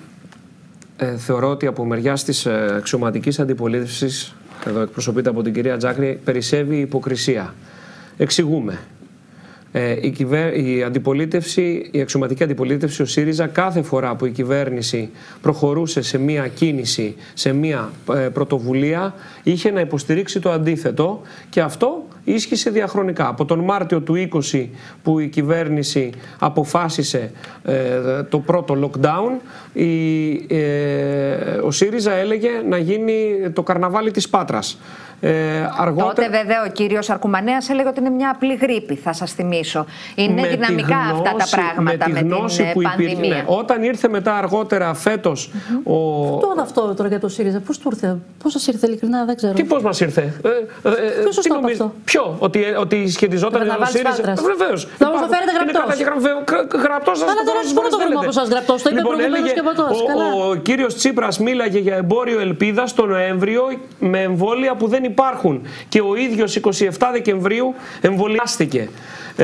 ε, θεωρώ ότι από μεριάς της ε, αξιωματικής αντιπολίτευσης, εδώ εκπροσωπείται από την κυρία Τζάκρη, περισσεύει η υποκρισία. Εξηγούμε. Ε, η, κυβέρ... η αντιπολίτευση, η αξιωματική αντιπολίτευση, ο ΣΥΡΙΖΑ, κάθε φορά που η κυβέρνηση προχωρούσε σε μία κίνηση, σε μία ε, πρωτοβουλία, είχε να υποστηρίξει το αντίθετο, και αυτό ίσχυσε διαχρονικά. Από τον Μάρτιο του είκοσι, που η κυβέρνηση αποφάσισε ε, το πρώτο lockdown, η, ε, ο ΣΥΡΙΖΑ έλεγε να γίνει το καρναβάλι της Πάτρας. Ε, αργότερα... Τότε βέβαια ο κύριος Αρκουμανέας έλεγε ότι είναι μια απλή γρίπη, θα σας θυμίσω. Είναι με δυναμικά γνώση, αυτά τα πράγματα με, με την που πανδημία. Υπήρχε, ναι. Όταν ήρθε μετά αργότερα φέτος mm-hmm. ο... Τώρα αυτό τώρα για το ΣΥΡΙΖΑ, πώς του ήρθε, πώς σας ήρθε ειλικρινά, δεν ξέρω. Τι πώς μας ήρθε. Ε, ε, ποιος το είπε αυτό. Ποιο, ότι, ότι σχετιζόταν με το ΣΥΡΙΖΑ. Βεβαίως. Θα μας το φέρετε γραπτός. Γραπτός σας αλλά τώρα πού να το βρούμε από σας γραπτός, το είπε προηγουμένως και από τόσο. Ο κύριος Τσίπρας μίλαγε για εμπόριο ελπίδας το Νοέμβριο με εμβόλια που δεν υπάρχουν. Και ο ίδιος εικοστή εβδόμη Δεκεμβρίου εμβολιάστηκε. Ε,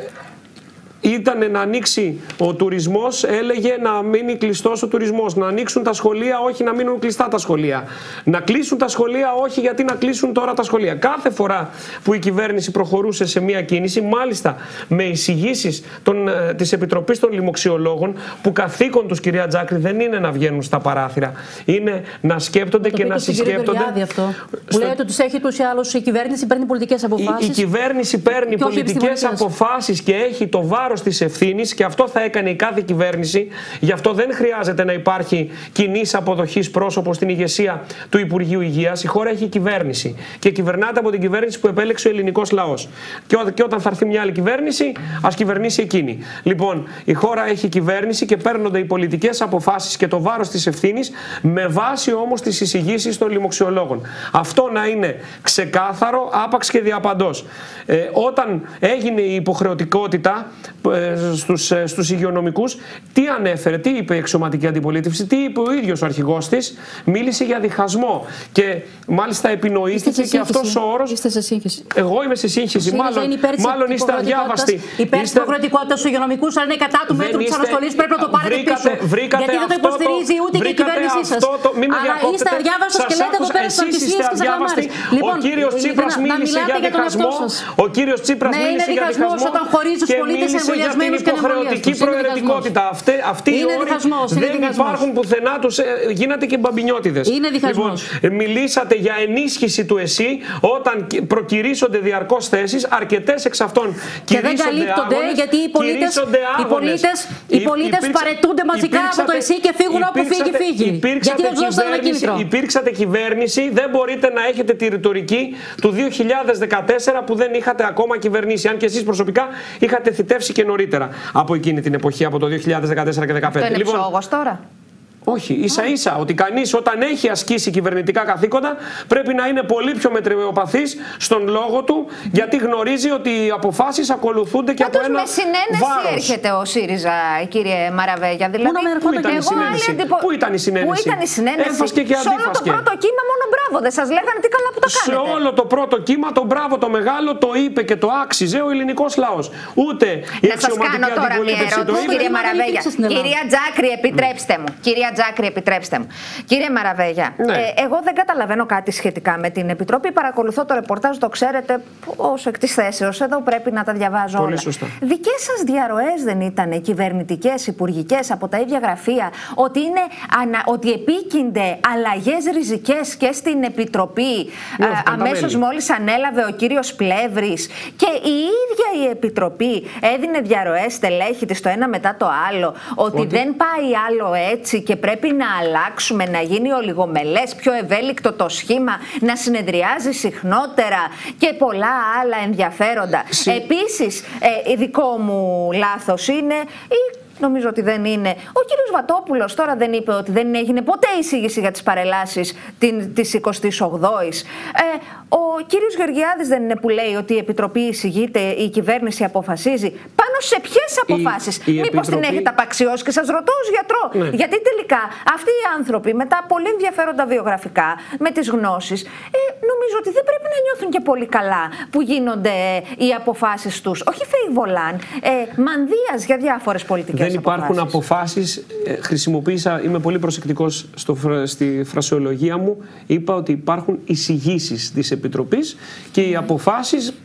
ήταν να ανοίξει ο τουρισμός, έλεγε να μείνει κλειστός ο τουρισμός. Να ανοίξουν τα σχολεία, όχι να μείνουν κλειστά τα σχολεία. Να κλείσουν τα σχολεία, όχι γιατί να κλείσουν τώρα τα σχολεία. Κάθε φορά που η κυβέρνηση προχωρούσε σε μια κίνηση, μάλιστα με εισηγήσεις της Επιτροπής των Λοιμοξιολόγων, που καθήκον τους, κυρία Τζάκρη, δεν είναι να βγαίνουν στα παράθυρα, είναι να σκέπτονται το και να συσκέπτονται. Αυτό. Που λέει ότι τους έχει τους ή άλλους η κυβέρνηση, παίρνει πολιτικές αποφάσεις. Η, η κυβέρνηση παίρνει πολιτικές αποφάσεις και έχει το βάρος της ευθύνης, και αυτό θα έκανε η κάθε κυβέρνηση. Γι' αυτό δεν χρειάζεται να υπάρχει κοινής αποδοχής πρόσωπο στην ηγεσία του Υπουργείου Υγείας. Η χώρα έχει κυβέρνηση και κυβερνάται από την κυβέρνηση που επέλεξε ο ελληνικός λαός. Και, ό, και όταν θα έρθει μια άλλη κυβέρνηση, ας κυβερνήσει εκείνη. Λοιπόν, η χώρα έχει κυβέρνηση και παίρνονται οι πολιτικές αποφάσεις και το βάρος της ευθύνης, με βάση όμως τις εισηγήσεις των λοιμοξιολόγων. Αυτό να είναι ξεκάθαρο, άπαξ και διαπαντός. Ε, όταν έγινε η υποχρεωτικότητα στους, στους υγειονομικούς, τι ανέφερε, τι είπε η αξιωματική αντιπολίτευση, τι είπε ο ίδιος ο αρχηγός της, μίλησε για διχασμό και μάλιστα επινοήθηκε και αυτός ο όρος. Είστε σε σύγχυση. Εγώ είμαι σε σύγχυση, μάλλον, μάλλον είστε αδιάβαστοι. Υπέρ της υποχρεωτικότητας στους υγειονομικούς, αλλά είναι κατά του μέτρου της αναστολής, πρέπει να το πάρετε πίσω. Βρήκατε, γιατί δεν το υποστηρίζει ούτε και η κυβέρνησή σας. Το, αλλά είστε αδιάβαστος και λέτε εδώ πέρα στις ορκισίες και σαχλαμάρες. Ο κύριος Τσίπρας μίλησε για διχασμό. Ο κύριος Τσίπρας μίλησε για διχασμό όταν χωρίζει τους πολίτες εμβολιασμένους και υποχρεωτική προαιρετικότητα. Αυτοί οι όροι δεν υπάρχουν πουθενά τους, γίνατε και μπαμπινιώτιδες. Είναι διχασμός. Λοιπόν, μιλήσατε για ενίσχυση του ΕΣΥ όταν προκυρήσονται διαρκώς θέσεις, αρκετές εξ αυτών και δεν καλύπτονται άγονες, γιατί οι πολίτες, οι πολίτες, οι πολίτες υπήρξε, παρετούνται μαζικά υπήρξατε, από το ΕΣΥ και φύγουν όπου φύγει φύγει. Γιατί δεν τους δώσαν ένα κίνητρο. Υπήρξατε κυβέρνηση, δεν μπορείτε να έχετε τη ρητορική του δύο χιλιάδες δεκατέσσερα που δεν είχατε ακόμα κυβερνήσει. Αν και εσείς προσωπικά είχατε θητεύσει και νωρίτερα από εκείνη την εποχή, από το δύο χιλιάδες δεκατέσσερα και δύο χιλιάδες δεκαπέντε. Αυτό είναι ψόγος τώρα. Όχι, ίσα ίσα ότι κανείς όταν έχει ασκήσει κυβερνητικά καθήκοντα πρέπει να είναι πολύ πιο μετριοπαθής στον λόγο του, γιατί γνωρίζει ότι οι αποφάσεις ακολουθούνται και Πάντως από ένα με συνένεση βάρος. Έρχεται ο ΣΥΡΙΖΑ, κύριε Μαραβέγια. Δηλαδή, πού, ήταν η συνένεση? Αντιπο... πού ήταν η συνένεση? Πού ήταν η συνένεση? Έφασκε και σε όλο το πρώτο κύμα μόνο μπράβο. Δεν σας λέγανε τι καλά που το κάνετε. Σε όλο το πρώτο κύμα το μπράβο το μεγάλο το είπε και το άξιζε ο ελληνικός λαός. Ούτε η αξιωματική αντιπολίτευση το είπε. Κύριε Μαραβέγια, κυρία Τζάκρη, επιτρέψτε μου. Κυρία Τζάκρη, επιτρέψτε μου. Κύριε Μαραβέγια, ναι. ε, εγώ δεν καταλαβαίνω κάτι σχετικά με την Επιτροπή. Παρακολουθώ το ρεπορτάζ, το ξέρετε, ως εκ της θέσεως. Εδώ πρέπει να τα διαβάζω πολύ όλα. Σωστά. Δικές σας διαρροές δεν ήταν κυβερνητικές, υπουργικές, από τα ίδια γραφεία, ότι, είναι, ανα, ότι επίκυνται αλλαγές ριζικές και στην Επιτροπή ναι, α, αμέσως μόλις ανέλαβε ο κύριος Πλεύρης, και η ίδια η Επιτροπή έδινε διαρροές στελέχη της το ένα μετά το άλλο, ότι, ότι δεν πάει άλλο έτσι και πρέπει να αλλάξουμε, να γίνει ολιγομελές, πιο ευέλικτο το σχήμα, να συνεδριάζει συχνότερα και πολλά άλλα ενδιαφέροντα. Συ... Επίσης, ε, δικό μου λάθος είναι, ή νομίζω ότι δεν είναι, ο κύριος Βατόπουλος τώρα δεν είπε ότι δεν έγινε ποτέ εισήγηση για τις παρελάσεις της εικοστής ογδόης. Ε, ο κύριος Γεωργιάδης δεν είναι που λέει ότι η Επιτροπή εισηγείται, η κυβέρνηση αποφασίζει? Πάνω σε ποιες αποφάσεις? Η, η Μήπως Επιτροπή... την έχετε απαξιώσει? Και σας ρωτώ ως γιατρό. Ναι. Γιατί τελικά αυτοί οι άνθρωποι με τα πολύ ενδιαφέροντα βιογραφικά, με τις γνώσεις, ε, νομίζω ότι δεν πρέπει να νιώθουν και πολύ καλά που γίνονται οι αποφάσεις τους. Όχι φεϊβολάν, ε, μανδύας για διάφορες πολιτικές. Δεν υπάρχουν αποφάσεις. Ε, χρησιμοποίησα, είμαι πολύ προσεκτικός στο, στη φρασεολογία μου. Είπα ότι υπάρχουν εισηγήσεις της Επιτροπής και οι αποφάσεις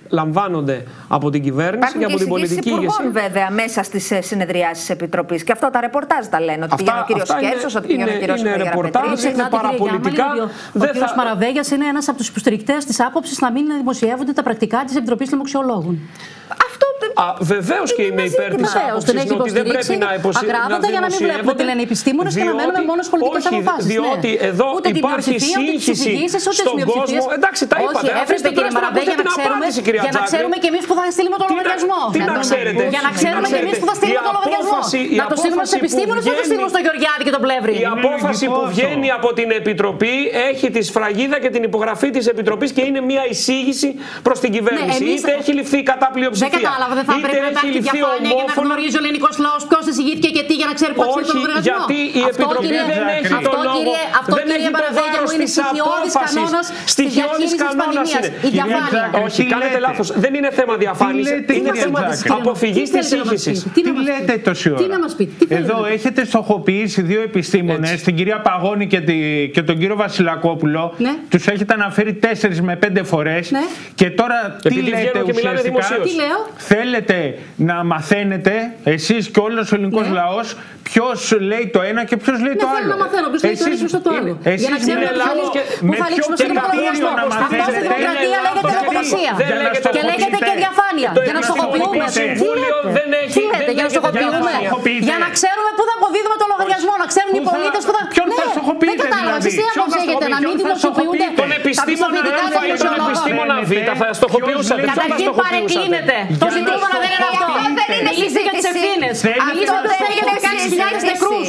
λαμβάνονται από την κυβέρνηση και από την πολιτική ηγεσία. Υπάρχουν βέβαια μέσα στις συνεδριάσεις της Επιτροπής και αυτό τα ρεπορτάζ τα λένε. Ότι πήγαινε ο κύριος Κέρτσος, ότι πήγαινε ο κύριος Είναι ρεπορτάζ, είναι παραπολιτικά. Ο κύριος Μαραβέγιας είναι ένας από τους υποστηρικτές της άποψης να μην δημοσιεύονται τα πρακτικά της Επιτροπής Λοιμοξιολόγων. Αυτό βεβαίως και είμαι υπέρ της άποψης ότι δεν πρέπει να ακράδαντα για να μην βλέπουμε τι λένε οι επιστήμονες και να μένουμε μόνο στις πολιτικές αποφάσεις. Διότι εδώ υπάρχει σύγχυση στον κόσμο. Εντάξει, τα είπατε. Έπρεπε, κύριε Μαραβέγια, να ξέρουμε, για να ξέρουμε και εμείς που θα στείλουμε το λογαριασμό. Τι να ξέρετε. Για να ξέρουμε και εμείς που θα στείλουμε το λογαριασμό. Να το στείλουμε στους επιστήμονες ή να το στείλουμε στο Γεωργιάδη και τον Πλεύρη. Η απόφαση που βγαίνει από την Επιτροπή έχει τη σφραγίδα και την υπογραφή της Επιτροπής και είναι μια εισήγηση προς την κυβέρνηση. Είτε έχει ληφθεί κατά πλειοψηφία. Δεν κατάλαβα, δεν θα πρέπει να υπάρχει διαφάνεια για να γνωρίζει ο ελληνικός λαός ποιος εισηγήθηκε και τι για να ξέρει πώς είναι το λογαριασμό. Γιατί η Επιτροπή δεν έχει το λόγο. Αυτό, κύριε Μαραβέγια, μου είναι στοιχειώδης κανόνας της διαχείρισης της πανδημίας. Η διαφάνεια. Όχι, κάνετε λάθος. Δεν είναι θέμα διαφάνειας. Είναι θέμα αποφυγής της σύγχυσης. Τι λέτε τόση ώρα. Τι να μας πείτε. Εδώ έχετε στοχοποιήσει δύο επιστήμονες, την κυρία Παγώνη και τον κύριο Βασιλακόπουλο. Τους έχετε αναφέρει τέσσερις με πέντε φορές. Και τώρα τι λέτε ουσιαστικά. Θέλετε να μαθαίνετε εσείς και όλος ο ελληνικός ναι. λαός ποιος λέει το ένα και ποιος λέει ναι, το άλλο. Θέλω να μαθαίνω ποιος λέει το ένα και ποιος το άλλο. Για να ξέρουμε πού θα λήξουμε στο δημοκρατία. Αυτό στη δημοκρατία λέγεται λογοκρισία. Και λέγεται και διαφάνεια. Για να στοχοποιούμε. Τι λέτε, για να στοχοποιούμε. Για να ξέρουμε πού θα αποδίδουμε το λογαριασμό. Να ξέρουν οι πολίτες που θα. Ποιον θα στοχοποιείτε δηλαδή. Εσείς τι άποψη έχετε να μην δημοσιοποιούνται τον επιστήμονα Α ή τον επιστήμονα Β θα στοχοποιούσατε. Καταρχήν παρεκκλίνεται. Το ζητούμενο δεν είναι αυτό. Μιλήστε για τις ευθύνες. Μιλήστε ότι στέγεται δεκαέξι χιλιάδες νεκρούς.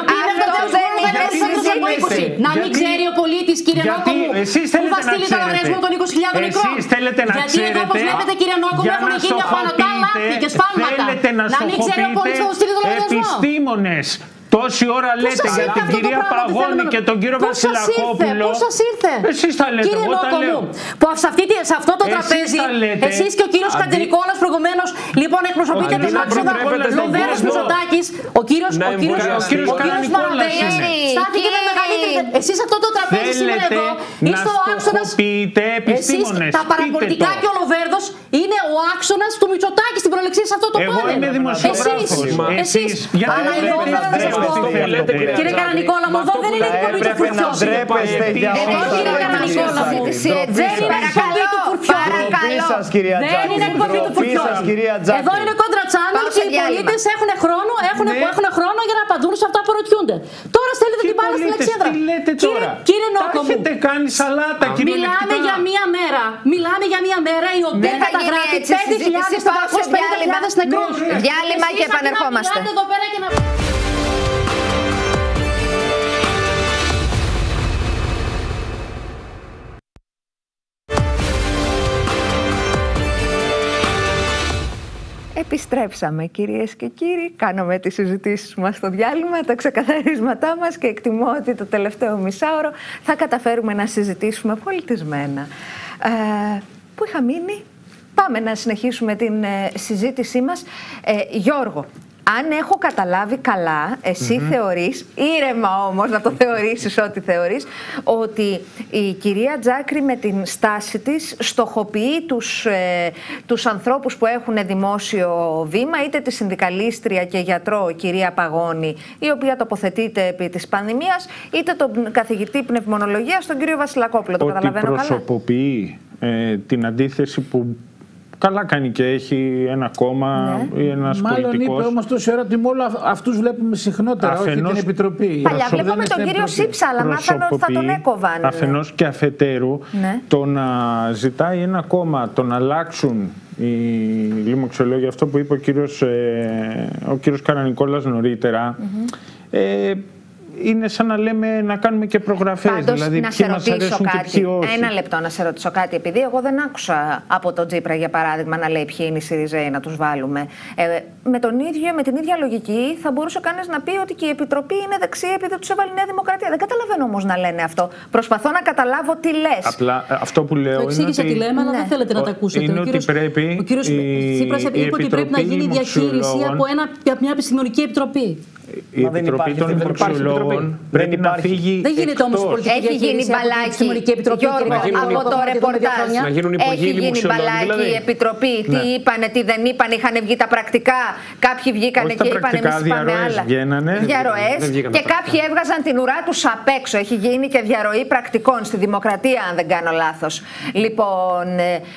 Να μην ξέρει ο πολίτης, κύριε Νόκο μου, που θα στείλει το λογαριασμό των είκοσι χιλιάδων νεκρών. Γιατί εδώ, όπως βλέπετε, κύριε Νόκο μου, έχουν γίνει απανοτά λάθη και σφάλματα. Να μην ξέρει ο πολίτης που θα στείλει το λογαριασμό. Τόση ώρα λέτε για την κυρία Παγώνη και τον κύριο Βασιλακόπουλο. Πώς σας ήρθε. Εσείς τα λέτε, κύριε εγώ τα λέω. Που σε αυτό το τραπέζι, εσείς και ο κύριος Αντί... Κατερικόλας προηγουμένως, λοιπόν εκπροσωπείτε τον άξονα Λοβέρος Μητσοτάκης, ο κύριος, ο κύριος, ο κύριος Μαραβέγιας στάθηκε με μεγαλύτερη... Εσείς αυτό το τραπέζι σήμερα εδώ, είστε ο άξονας... Εσείς τα παραπολιτικά και ο Λοβέρδος είναι ο άξονας του Μητσοτάκη στην προλεξία σε αυτό το πάνελ. Εγώ είμαι δημοσιογράφος. Εσείς. Αλλά εδώ θέλω να σας πω. Κύριε Καρανικόλα μου, εδώ δεν είναι εκπομπή του Φουρτιού. Εδώ, κύριε Καρανικόλα μου, δεν είναι εκπομπή του Φουρτιού. Δεν είναι εκπομπή του Φουρτιού. Εδώ είναι κόντρα τσάνελ και οι πολίτες έχουν χρόνο, έχουν, έχουν χρόνο για να απαντούν σε αυτά που ρωτιούνται. Τώρα στέλνετε την μπάλα στην Αλεξάνδρα. Τι λέτε τώρα. Κύριε Νόκο μου, έχετε κάνει σαλάτα, μιλάμε για μία μέρα. Μιλάμε για μία μέρα η οποία καταγράφει πέντε χιλιάδες επτακόσιες πενήντα νεκρούς. Διάλειμμα και επανερχόμαστε. Επιστρέψαμε κυρίες και κύριοι, κάναμε τις συζητήσεις μας στο διάλειμμα, τα ξεκαθαρίσματά μας και εκτιμώ ότι το τελευταίο μισάωρο θα καταφέρουμε να συζητήσουμε πολιτισμένα. Ε, πού είχα μείνει? Πάμε να συνεχίσουμε την ε, συζήτησή μας. Ε, Γιώργο, αν έχω καταλάβει καλά, εσύ mm-hmm. θεωρείς, ήρεμα όμως να το θεωρήσεις ό,τι θεωρείς, ότι η κυρία Τζάκρη με την στάση της στοχοποιεί τους, ε, τους ανθρώπους που έχουν δημόσιο βήμα, είτε τη συνδικαλίστρια και γιατρό κυρία Παγώνη, η οποία τοποθετείται επί της πανδημίας, είτε τον καθηγητή πνευμονολογίας, τον κύριο Βασιλακόπουλο. Το καταλαβαίνω καλά. Ότι προσωποποιεί ε, την αντίθεση που... Καλά κάνει και έχει ένα κόμμα ναι. ή ένας Μάλλον πολιτικός. Μάλλον είπε όμως τόση ώρα ότι μόνο αυτούς βλέπουμε συχνότερα, αφενός, όχι την Επιτροπή. Παλιά βλέπαμε τον κύριο Σύψα, αλλά μάθανε ότι θα τον έκοβαν. Αφενός και αφετέρου, ναι. το να ζητάει ένα κόμμα, το να αλλάξουν οι λοιμοξιολόγοι, αυτό που είπε ο κύριος, ε, ο κύριος Καρανικόλας νωρίτερα, mm-hmm. ε, είναι σαν να λέμε να κάνουμε και προγραφές. Πάντως, δηλαδή, να ποιοι σε μας ρωτήσω αρέσουν κάτι. Και ποιοι όχι. Ένα λεπτό να σε ρωτήσω κάτι. Επειδή εγώ δεν άκουσα από τον Τσίπρα, για παράδειγμα, να λέει ποιοι είναι οι Σιριζέοι να τους βάλουμε. Ε, με, τον ίδιο, με την ίδια λογική θα μπορούσε κανείς να πει ότι και η Επιτροπή είναι δεξιά επειδή τους έβαλε η Νέα Δημοκρατία. Δεν καταλαβαίνω όμως να λένε αυτό. Προσπαθώ να καταλάβω τι λες. Απλά αυτό που λέω. Το εξήγησα τι λέμε, αλλά δεν θέλετε να τα ακούσετε. Είναι ότι πρέπει. Ο κύριος Τσίπρας είπε ότι πρέπει να γίνει διαχείριση από μια επιστημονική επιτροπή. Η Επιτροπή των Λοιμοξιολόγων λοιπόν πρέπει να φύγει. Δεν γίνεται όμως πολιτική διαχείριση. Έχει γίνει μπαλάκι, Γιώργο, από το ρεπορτάζ. Έχει γίνει μπαλάκι η Επιτροπή. Τι είπανε, τι δεν είπανε, είχαν βγει τα πρακτικά. Κάποιοι βγήκανε και είπανε εμείς είπαμε άλλα. Διαρροές. Και κάποιοι έβγαζαν την ουρά τους απ' έξω. Έχει γίνει και διαρροή πρακτικών στη Δημοκρατία, αν δεν κάνω λάθος. Λοιπόν,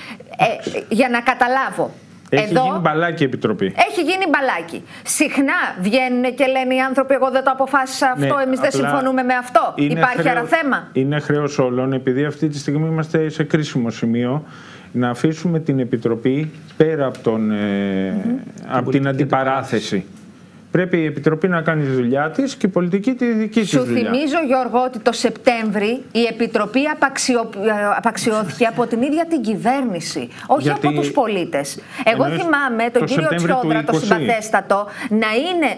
για να καταλάβω. Έχει Εδώ, γίνει μπαλάκι η Επιτροπή. Έχει γίνει μπαλάκι. Συχνά βγαίνουν και λένε οι άνθρωποι: εγώ δεν το αποφάσισα αυτό, ναι, εμείς δεν συμφωνούμε με αυτό. Υπάρχει χρέος, άρα θέμα. Είναι χρέος όλων, επειδή αυτή τη στιγμή είμαστε σε κρίσιμο σημείο, να αφήσουμε την Επιτροπή πέρα από, τον, ε, mm-hmm. από την αντιπαράθεση. Πρέπει η Επιτροπή να κάνει τη δουλειά της και η πολιτική τη δική της δουλειά. Σου θυμίζω, Γιώργο, ότι το Σεπτέμβρη η Επιτροπή απαξιω... απαξιώθηκε από την ίδια την κυβέρνηση, όχι Γιατί... από τους πολίτες. Εγώ θυμάμαι τον κύριο Τσιόδρα, το συμπαθέστατο, να είναι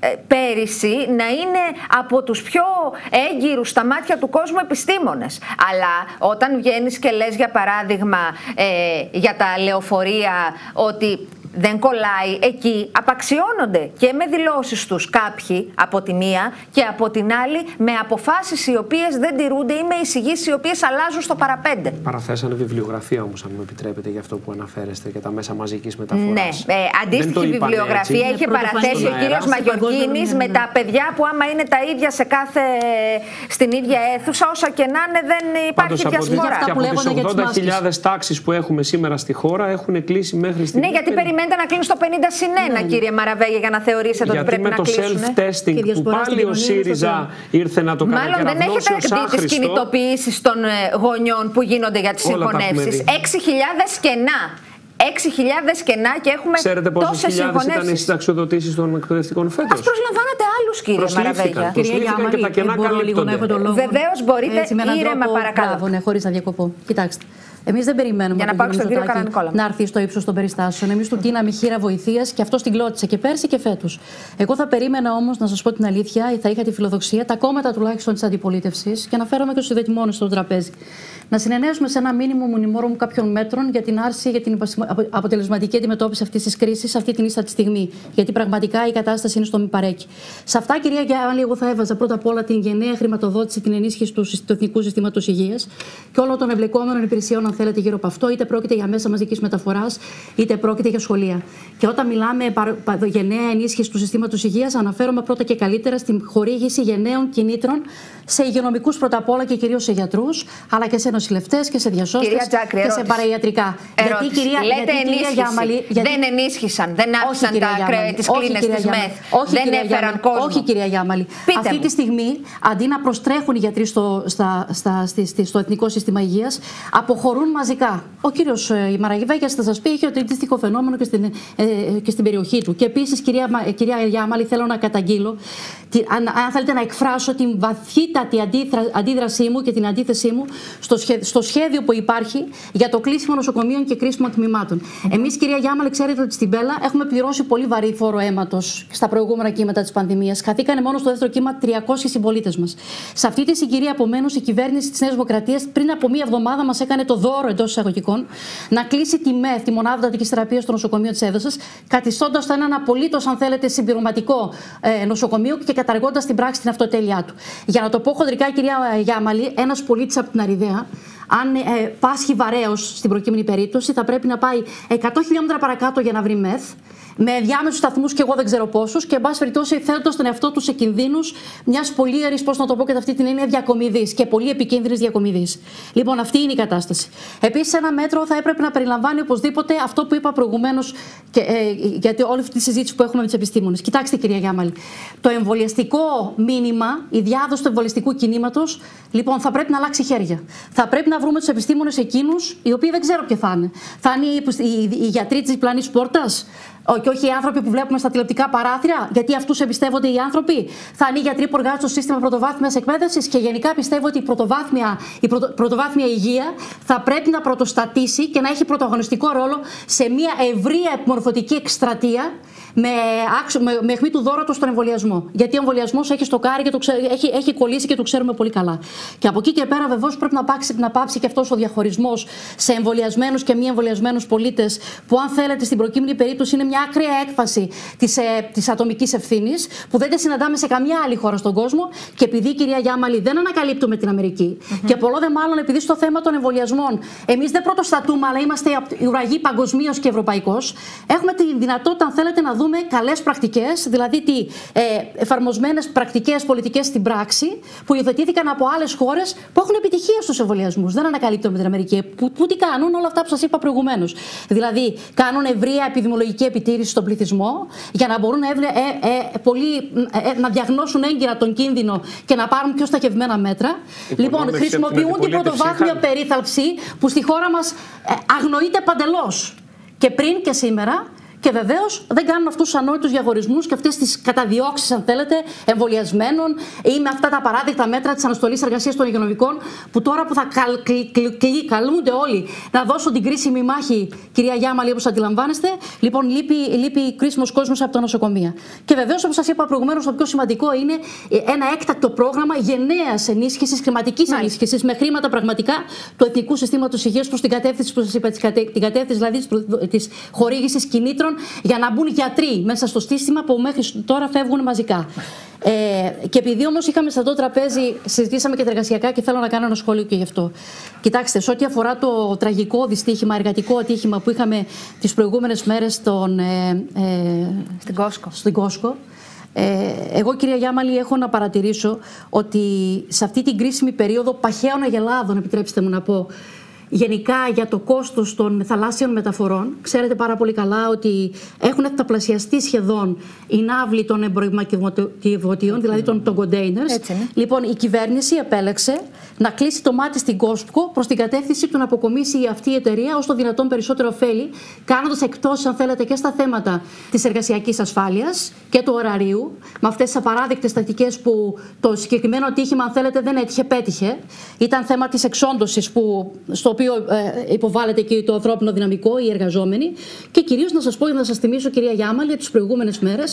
πέρυσι να είναι από τους πιο έγκυρους στα μάτια του κόσμου επιστήμονες. Αλλά όταν βγαίνεις και λες, για παράδειγμα, ε, για τα λεωφορεία ότι δεν κολλάει, εκεί απαξιώνονται και με δηλώσεις τους κάποιοι από τη μία και από την άλλη με αποφάσεις οι οποίες δεν τηρούνται ή με εισηγήσεις οι οποίες αλλάζουν στο παραπέντε. Παραθέσανε βιβλιογραφία όμως, αν μου επιτρέπετε, για αυτό που αναφέρεστε και τα μέσα μαζικής μεταφοράς. Ναι, ε, αντίστοιχη βιβλιογραφία είχε παραθέσει ο κύριος Μαγιορκίνης με τα παιδιά που άμα είναι τα ίδια σε κάθε, στην ίδια αίθουσα, όσα και να είναι δεν υπάρχει διασπορά. Και από τις ογδόντα χιλιάδες τάξεις που έχουμε σήμερα στη χώρα έχουν κλείσει μέχρι στιγμή. Ναι, γιατί περιμένετε να κλείνουν στο πενήντα συν ένα, ναι, κύριε Μαραβέγια, για να θεωρήσετε ότι πρέπει να κλείσουν. Γιατί με το self-testing που πάλι ο ΣΥΡΙΖΑ ήρθε να το κάνει. Μάλλον δεν έχετε δει τις κινητοποιήσεις των γονιών που γίνονται για τις συγχωνεύσεις. έξι χιλιάδες κενά. έξι χιλιάδες κενά και έχουμε Ξέρετε πόσες χιλιάδες ήταν οι συνταξιοδοτήσεις των εκπαιδευτικών φέτος. Ας προσλαμβάνατε άλλους, κύριε Μαραβέγια. Προσλήφθηκαν και τα κενά καλύπτονται. Βεβαίως μπορείτε, ήρεμα παρακαλώ. Ναι, χωρίς να διακοπώ. Κοιτάξτε. Εμείς δεν περιμένουμε να, να, να έρθει στο ύψος των περιστάσεων. Εμείς του τίναμε χείρα βοηθείας και αυτό την κλώτησε και πέρσι και φέτος. Εγώ θα περίμενα όμως, να σας πω την αλήθεια, θα είχα τη φιλοδοξία τα κόμματα τουλάχιστον της αντιπολίτευσης και αναφέρομαι και στους ιδετημόνες στο τραπέζι, να συνενέσουμε σε ένα μήνυμο μνημόριο κάποιων μέτρων για την άρση, για την αποτελεσματική αντιμετώπιση αυτής της κρίσης, αυτή την ίστατη στιγμή. Γιατί πραγματικά η κατάσταση είναι στο μη παρέκει. Σε αυτά, κυρία Γιάννη, εγώ θα έβαζα πρώτα απ' όλα την γενναία χρηματοδότηση, την ενίσχυση του Εθνικού Συστήματος Υγείας και όλων των εμπλεκόμενων υπηρεσιών, αν θέλετε, γύρω από αυτό, είτε πρόκειται για μέσα μαζικής μεταφοράς, είτε πρόκειται για σχολεία. Και όταν μιλάμε για γενναία ενίσχυση του συστήματος υγείας, αναφέρομαι πρώτα και καλύτερα στην χορήγηση γενναίων κινήτρων σε υγειονομικούς πρώτα απ' όλα και κυρίως σε γιατρούς, αλλά και σε νοσηλευτές και σε διασώστες Τζάκρη, και σε παραϊατρικά. Γιατί, κυρία, Λέτε γιατί, κυρία Γιάμαλη, γιατί... δεν ενίσχυσαν, δεν άφησαν τις κλίνες της ΜΕΘ, δεν έφεραν κόσμο. Όχι, κυρία Γιάμαλη. Αυτή μου. τη στιγμή, αντί να προστρέχουν οι γιατροί στο, στα, στα, στη, στο Εθνικό Σύστημα Υγείας, αποχωρούν μαζικά. Ο κύριος Μαραβέγιας θα σας πει, έχει το αντίστοιχο φαινόμενο και στην, ε, και στην περιοχή του. Και επίσης, κυρία, κυρία Γιάμαλη, θέλω να καταγγείλω, τι, αν, αν θέλετε να εκφράσω την βαθύτατη αντίδρα, αντίδρασή μου και την αντίθεσή μου στο, σχέ, στο σχέδιο που υπάρχει για το κλείσιμο νοσοκομείων και κρίσιμων τμήματων. Mm-hmm. Εμείς, κυρία Γιάμαλη, ξέρετε ότι στην Πέλα έχουμε πληρώσει πολύ βαρύ φόρο αίματος στα προηγούμενα κύματα της πανδημίας. Χαθήκανε μόνο στο δεύτερο κύμα τριακόσιοι συμπολίτες μας. Σε αυτή τη συγκυρία, επομένως, η κυβέρνηση της Νέας Δημοκρατίας πριν από μία εβδομάδα μας έκανε το δώρο εντός εισαγωγικών να κλείσει τη ΜΕΘ, τη μονάδα εντατικής θεραπείας στο νοσοκομείο της Έδωσας, καθιστώντας το έναν απολύτως, αν θέλετε, συμπληρωματικό ε, νοσοκομείο και καταργώντας στην πράξη την αυτοτέλειά του. Για να το πω χοντρικά, κυρία Γιάμαλη, ένας πολίτης από την Αριδαία, αν ε, πάσχει βαρέως στην προκείμενη περίπτωση, θα πρέπει να πάει εκατό χιλιόμετρα παρακάτω για να βρει ΜΕΘ, με διάμεσους σταθμούς και εγώ δεν ξέρω πόσους, και εν πάση περιπτώσει θέτοντας τον εαυτό του σε κινδύνους μιας πολύ ιερής, πώς να το πω και αυτή την έννοια, διακομιδής και πολύ επικίνδυνης διακομιδής. Λοιπόν, αυτή είναι η κατάσταση. Επίσης, ένα μέτρο θα έπρεπε να περιλαμβάνει οπωσδήποτε αυτό που είπα προηγουμένως, και, ε, γιατί όλη αυτή τη συζήτηση που έχουμε με τους επιστήμονες. Κοιτάξτε, κυρία Γιάμαλη, το εμβολιαστικό μήνυμα, η διάδοση του εμβολιαστικού κινήματος, λοιπόν, θα πρέπει να αλλάξει χέρια. Θα πρέπει να βρούμε τους επιστήμονες εκείνους, οι οποίοι δεν ξέρω ποιοι θα είναι. Θα είναι οι, οι, οι γιατροί της διπλανής πόρτας, και όχι οι άνθρωποι που βλέπουμε στα τηλεοπτικά παράθυρα, γιατί αυτούς εμπιστεύονται οι άνθρωποι. Θα είναι οι γιατροί που εργάζονται στο σύστημα πρωτοβάθμιας εκπαίδευσης, και γενικά πιστεύω ότι η πρωτοβάθμια, η πρωτο, πρωτοβάθμια υγεία θα πρέπει να πρωτοστατήσει και να έχει πρωταγωνιστικό ρόλο σε μια ευρεία επιμορφωτική εκστρατεία με, με, με αιχμή του δώρατος στον εμβολιασμό. Γιατί ο εμβολιασμός έχει στοκάρει και το ξε, έχει, έχει κολλήσει και το ξέρουμε πολύ καλά. Και από εκεί και πέρα, βεβαίως, πρέπει να πάψει, να πάψει και αυτός ο διαχωρισμός σε εμβολιασμένους και μη εμβολιασμένους πολίτες, που, αν θέλετε, στην προκείμενη περίπτωση είναι μια άκρια έκφαση της, ε, της ατομικής ευθύνης, που δεν τη συναντάμε σε καμιά άλλη χώρα στον κόσμο. Και επειδή, κυρία Γιάμαλη, δεν ανακαλύπτουμε την Αμερική, mm-hmm. και πολλό δε μάλλον επειδή στο θέμα των εμβολιασμών εμείς δεν πρωτοστατούμε, αλλά είμαστε ουραγοί παγκοσμίως και ευρωπαϊκώς, έχουμε τη δυνατότητα, αν θέλετε, να δούμε καλές πρακτικές, δηλαδή τι, ε, εφαρμοσμένες πρακτικές πολιτικές στην πράξη, που υιοθετήθηκαν από άλλες χώρες που έχουν επιτυχία στους εμβολιασμούς. Δεν ανακαλύπτουμε την Αμερική. Που, που τι κάνουν, όλα αυτά που σας είπα προηγουμένως. Δηλαδή, κάνουν ευρεία επιδημιολογική επιτήρηση στον πληθυσμό, για να μπορούν να, εύρε, ε, ε, πολύ, ε, να διαγνώσουν έγκυρα τον κίνδυνο και να πάρουν πιο στοχευμένα μέτρα. Λοιπόν, χρησιμοποιούν την πρωτοβάθμια περίθαλψη, που στη χώρα μας ε, αγνοείται παντελώς. Και πριν και σήμερα. Και βεβαίως δεν κάνουν αυτούς τους ανόητους διαχωρισμούς και αυτές τις καταδιώξεις, αν θέλετε, εμβολιασμένων, ή με αυτά τα παράδειγμα μέτρα της αναστολής εργασίας των υγειονομικών, που τώρα που θα καλ, κλ, κλ, καλούνται όλοι να δώσουν την κρίσιμη μάχη, κυρία Γιάμαλη, όπως αντιλαμβάνεστε, λοιπόν, λείπει, λείπει κρίσιμος κόσμος από τα νοσοκομεία. Και βεβαίως, όπως σας είπα προηγουμένως, το πιο σημαντικό είναι ένα έκτακτο πρόγραμμα γενναίας ενίσχυσης, χρηματικής ενίσχυσης, με χρήματα πραγματικά του Εθνικού Συστήματος Υγείας προς την κατεύθυνση που σας είπα, την κατεύθυνση δηλαδή της χορήγησης κινήτρων, για να μπουν γιατροί μέσα στο σύστημα που μέχρι τώρα φεύγουν μαζικά. Ε, και επειδή όμως είχαμε σε αυτό το τραπέζι, συζητήσαμε και τα εργασιακά, και θέλω να κάνω ένα σχόλιο και γι' αυτό. Κοιτάξτε, σε ό,τι αφορά το τραγικό δυστύχημα, εργατικό ατύχημα που είχαμε τις προηγούμενες μέρες στον, ε, ε, στην Κόσκο. Στην Κόσκο ε, εγώ, κυρία Γιάμαλη, έχω να παρατηρήσω ότι σε αυτή την κρίσιμη περίοδο παχαίων αγελάδων, επιτρέψτε μου να πω, γενικά για το κόστος των θαλάσσιων μεταφορών. Ξέρετε πάρα πολύ καλά ότι έχουν επταπλασιαστεί σχεδόν οι ναύλοι των εμπορευματοκιβωτίων, δηλαδή των, των containers. Λοιπόν, η κυβέρνηση επέλεξε να κλείσει το μάτι στην Κόσκο προς την κατεύθυνση του να αποκομίσει αυτή η εταιρεία ως το δυνατόν περισσότερο ωφέλη, κάνοντας εκτός, αν θέλετε, και στα θέματα της εργασιακής ασφάλειας και του ωραρίου, με αυτές τις απαράδεκτες τακτικές που το συγκεκριμένο ατύχημα, αν θέλετε, δεν έτυχε, πέτυχε. Ήταν θέμα της εξόντωσης που στο οποίο ε, υποβάλλεται και το ανθρώπινο δυναμικό, οι εργαζόμενοι. Και κυρίως να σας πω, να σας θυμίσω, κυρία Γιάμαλη, τις προηγούμενες μέρες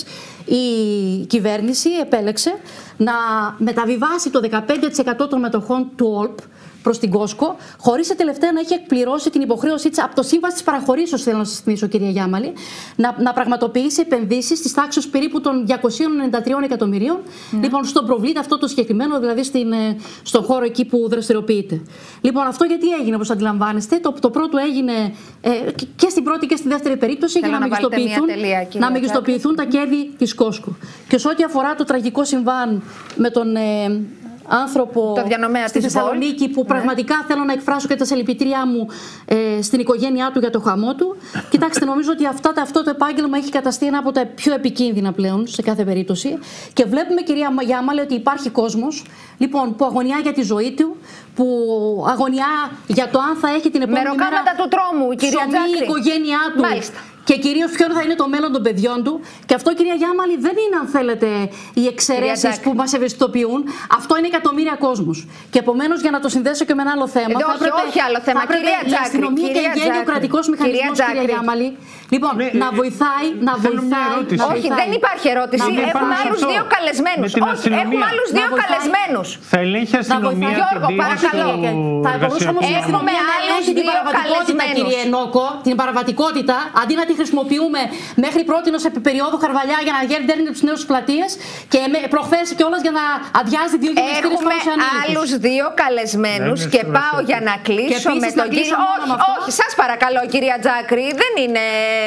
η κυβέρνηση επέλεξε να μεταβιβάσει το δεκαπέντε τοις εκατό των μετοχών του Ο Λ Π προς την Κόσκο, χωρίς τελευταία να έχει εκπληρώσει την υποχρέωσή της από το σύμβαση της παραχωρήσεως, θέλω να σας θυμίσω, κυρία Γιάμαλη, να, να πραγματοποιήσει επενδύσεις της τάξης περίπου των διακοσίων ενενήντα τριών εκατομμυρίων, mm. λοιπόν, στον προβλήτη αυτό το συγκεκριμένο, δηλαδή στην, στον χώρο εκεί που δραστηριοποιείται. Λοιπόν, αυτό γιατί έγινε, όπως αντιλαμβάνεστε. Το, το πρώτο έγινε ε, και στην πρώτη και στη δεύτερη περίπτωση, για να, να μεγιστοποιηθούν, τελεία, να μεγιστοποιηθούν τα κέρδη της Κόσκο. Και σε ό,τι αφορά το τραγικό συμβάν με τον Ε, άνθρωπο στη Θεσσαλονίκη, που ναι. πραγματικά θέλω να εκφράσω και τα συλληπιτήριά μου ε, στην οικογένειά του για το χαμό του. Κοιτάξτε, νομίζω ότι αυτά, αυτό το επάγγελμα έχει καταστεί ένα από τα πιο επικίνδυνα πλέον σε κάθε περίπτωση. Και βλέπουμε, κυρία Γιάμαλη, ότι υπάρχει κόσμος, λοιπόν, που αγωνιά για τη ζωή του, που αγωνιά για το αν θα έχει την επόμενη μέρα μέρα του τρόμου, κυρία Τζάκρη, η οικογένειά του. Μάλιστα. Και κυρίως ποιο θα είναι το μέλλον των παιδιών του. Και αυτό, κυρία Γιάμαλη, δεν είναι, αν θέλετε, οι εξαιρέσεις που μας ευαισθητοποιούν. Αυτό είναι εκατομμύρια κόσμος. Και επομένως, για να το συνδέσω και με ένα άλλο θέμα. Ε, θα όχι, έπρεπε, όχι άλλο θέμα, θα κυρία Τζάκρη. Η αστυνομία και η γέννη, ο κρατικός μηχανισμός, κυρία Γιάμαλη. Λοιπόν, ναι, να βοηθάει, να βοηθάει. Να όχι, δεν υπάρχει ερώτηση. Έχουμε άλλους δύο καλεσμένους. Όχι, έχουμε άλλους δύο καλεσμένους. Θα ελέγχει η αστυνομία. Γιώργο, παρακαλώ. Θα μπορούσε όμως η αστυνομία να ελέγχει την παραβατικότητα, κύριε Νόκο, την παραβατικότητα, αντί να τη χρησιμοποιούμε μέχρι πρώτη σε περίοδο Χαρβαλιά για να δέρνει τους νέους πλατείες, και προχθές κιόλας για να αδειάζει δύο γυμναστήρες χώρους ανήλικους. Έχουμε άλλους δύο καλεσμένους και πάω για να κλείσω με τον κύριο. Όχι, όχι, σας παρακαλώ, κυρία Τζάκρη, δεν είναι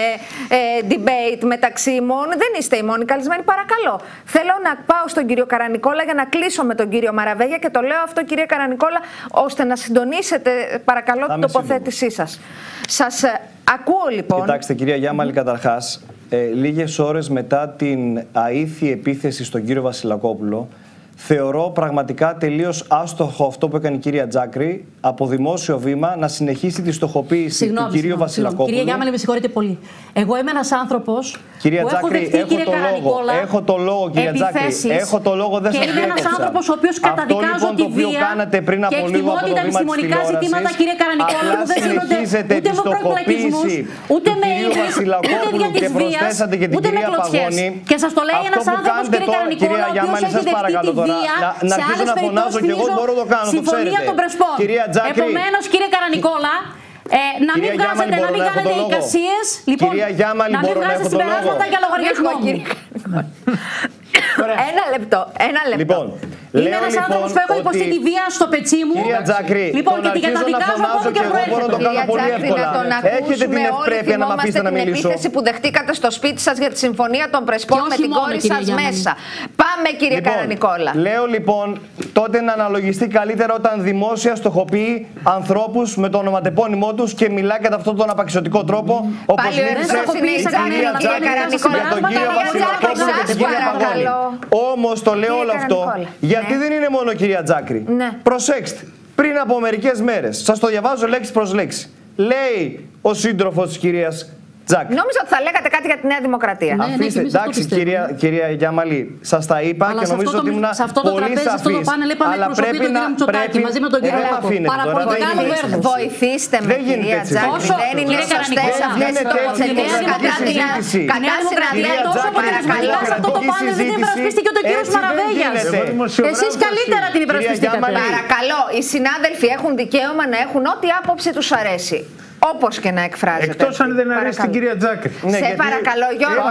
ε, debate μεταξύ ημών, δεν είστε οι μόνοι καλεσμένοι, παρακαλώ. Θέλω να πάω στον κύριο Καρανικόλα για να κλείσω με τον κύριο Μαραβέγια, και το λέω αυτό, κύριε Καρανικόλα, ώστε να συντονίσετε, παρακαλώ, την τοποθέτησή σας. Σας ακούω, λοιπόν. Κοιτάξτε, κυρία Γιάμαλη, καταρχάς, ε, λίγες ώρες μετά την αήθη επίθεση στον κύριο Βασιλακόπουλο, θεωρώ πραγματικά τελείως άστοχο αυτό που έκανε η κυρία Τζάκρη, από δημόσιο βήμα να συνεχίσει τη στοχοποίηση συγγνώμη, του κυρίου Βασιλακόπουλου. Κυρία Γιάμαλη, με συγχωρείτε πολύ. Εγώ είμαι ένας άνθρωπος Κυρία που Τζάκρη, έχω δεχτεί, έχω κύριε το λόγο. Καρανικόλα, Έχω το λόγο, κυρία Τζάκρη. Έχω το λόγο, δεν σας και είμαι ένας άνθρωπος ο οποίος καταδικάζω λοιπόν, τη το οποίο βία κάνατε πριν και από εκτιμώ ότι τα επιστημονικά ζητήματα, κύριε Καρανικόλα, που δεν γίνονται ούτε με προεκλογισμούς, ούτε με ίδρυς, ούτε δια της βίας, ούτε με κλωτσιές. Και σας το λέει ένας άνθρωπος, κύριε Καρανικόλα, ο οποίος έχει δεχτεί τη βία σε άλλες περιπτώσεις, συμφωνία των Πρεσπών. Επομένως, κύριε Καρανικόλα, Ε, να μην βγάζετε, να μην κάνετε εικασίες. Λοιπόν, να μην βγάζετε συμπεράσματα για λογαριασμό μου. Ένα λεπτό, ένα λεπτό. Λοιπόν, είμαι ένας άνθρωπος που έχω υποστεί τη βία στο πετσί μου. Κυρία Τζάκρη, λοιπόν, και την καταδικάζω από όπου και προέρχεται. Κυρία Τζάκρη, να τον Έχετε την ευπρέπεια να με αφήσετε να μιλήσω. Την επίθεση που δεχτήκατε στο σπίτι σας για τη συμφωνία των Πρεσπών με την κόρη σας μέσα. Πάμε, κύριε Καρανικόλα. Λέω λοιπόν τότε να αναλογιστεί καλύτερα όταν δημόσια στοχοποιεί ανθρώπους με το ονοματεπώνυμό τους και μιλάει κατά αυτόν τον απαξιωτικό τρόπο. Όπως μίλησε η κυρία Τζάκρη για τον κύριο Βασιλακόπουλο και την κυρία Παγώνη. Όμως το λέω όλο αυτό γιατί δεν είναι μόνο κυρία Τζάκρη. Προσέξτε, πριν από μερικές μέρες, σας το διαβάζω λέξη προς λέξη, λέει ο σύντροφος της κυρίας Τζάκρη. Νόμιζα ότι θα λέγατε κάτι για τη Νέα Δημοκρατία. Ναι, Αφήστε, ναι, εντάξει, κυρία, κυρία Γιαμαλή, σας τα είπα. Αλλά και νομίζω ότι ήμουν πολύ σαφής. Αυτό το πάνελ είπαμε εκπροσωπεί τον κύριο Μητσοτάκη μαζί με τον κύριο Λάκο. Παραπολιτικά βέρδος. Βοηθήστε με, κυρία Τζάκρη. Δεν είναι σωστές αυτές οι τοποθετήσεις κατά τη Νέα Δημοκρατία. Τόσο αποτελεσματικά σε αυτό το πάνελ δεν υπερασπίστηκε ούτε ο κύριος Μαραβέγιας. Εσείς καλύτερα την υπερασπιστήκατε. Παρακαλώ, οι συνάδελφοι έχουν δικαίωμα να έχουν ό,τι άποψη τους αρέσει. Όπως και να εκφράζεται. Εκτός αν δεν αρέσει την κυρία Τζάκρη. Ναι, σε παρακαλώ, Γιώργο.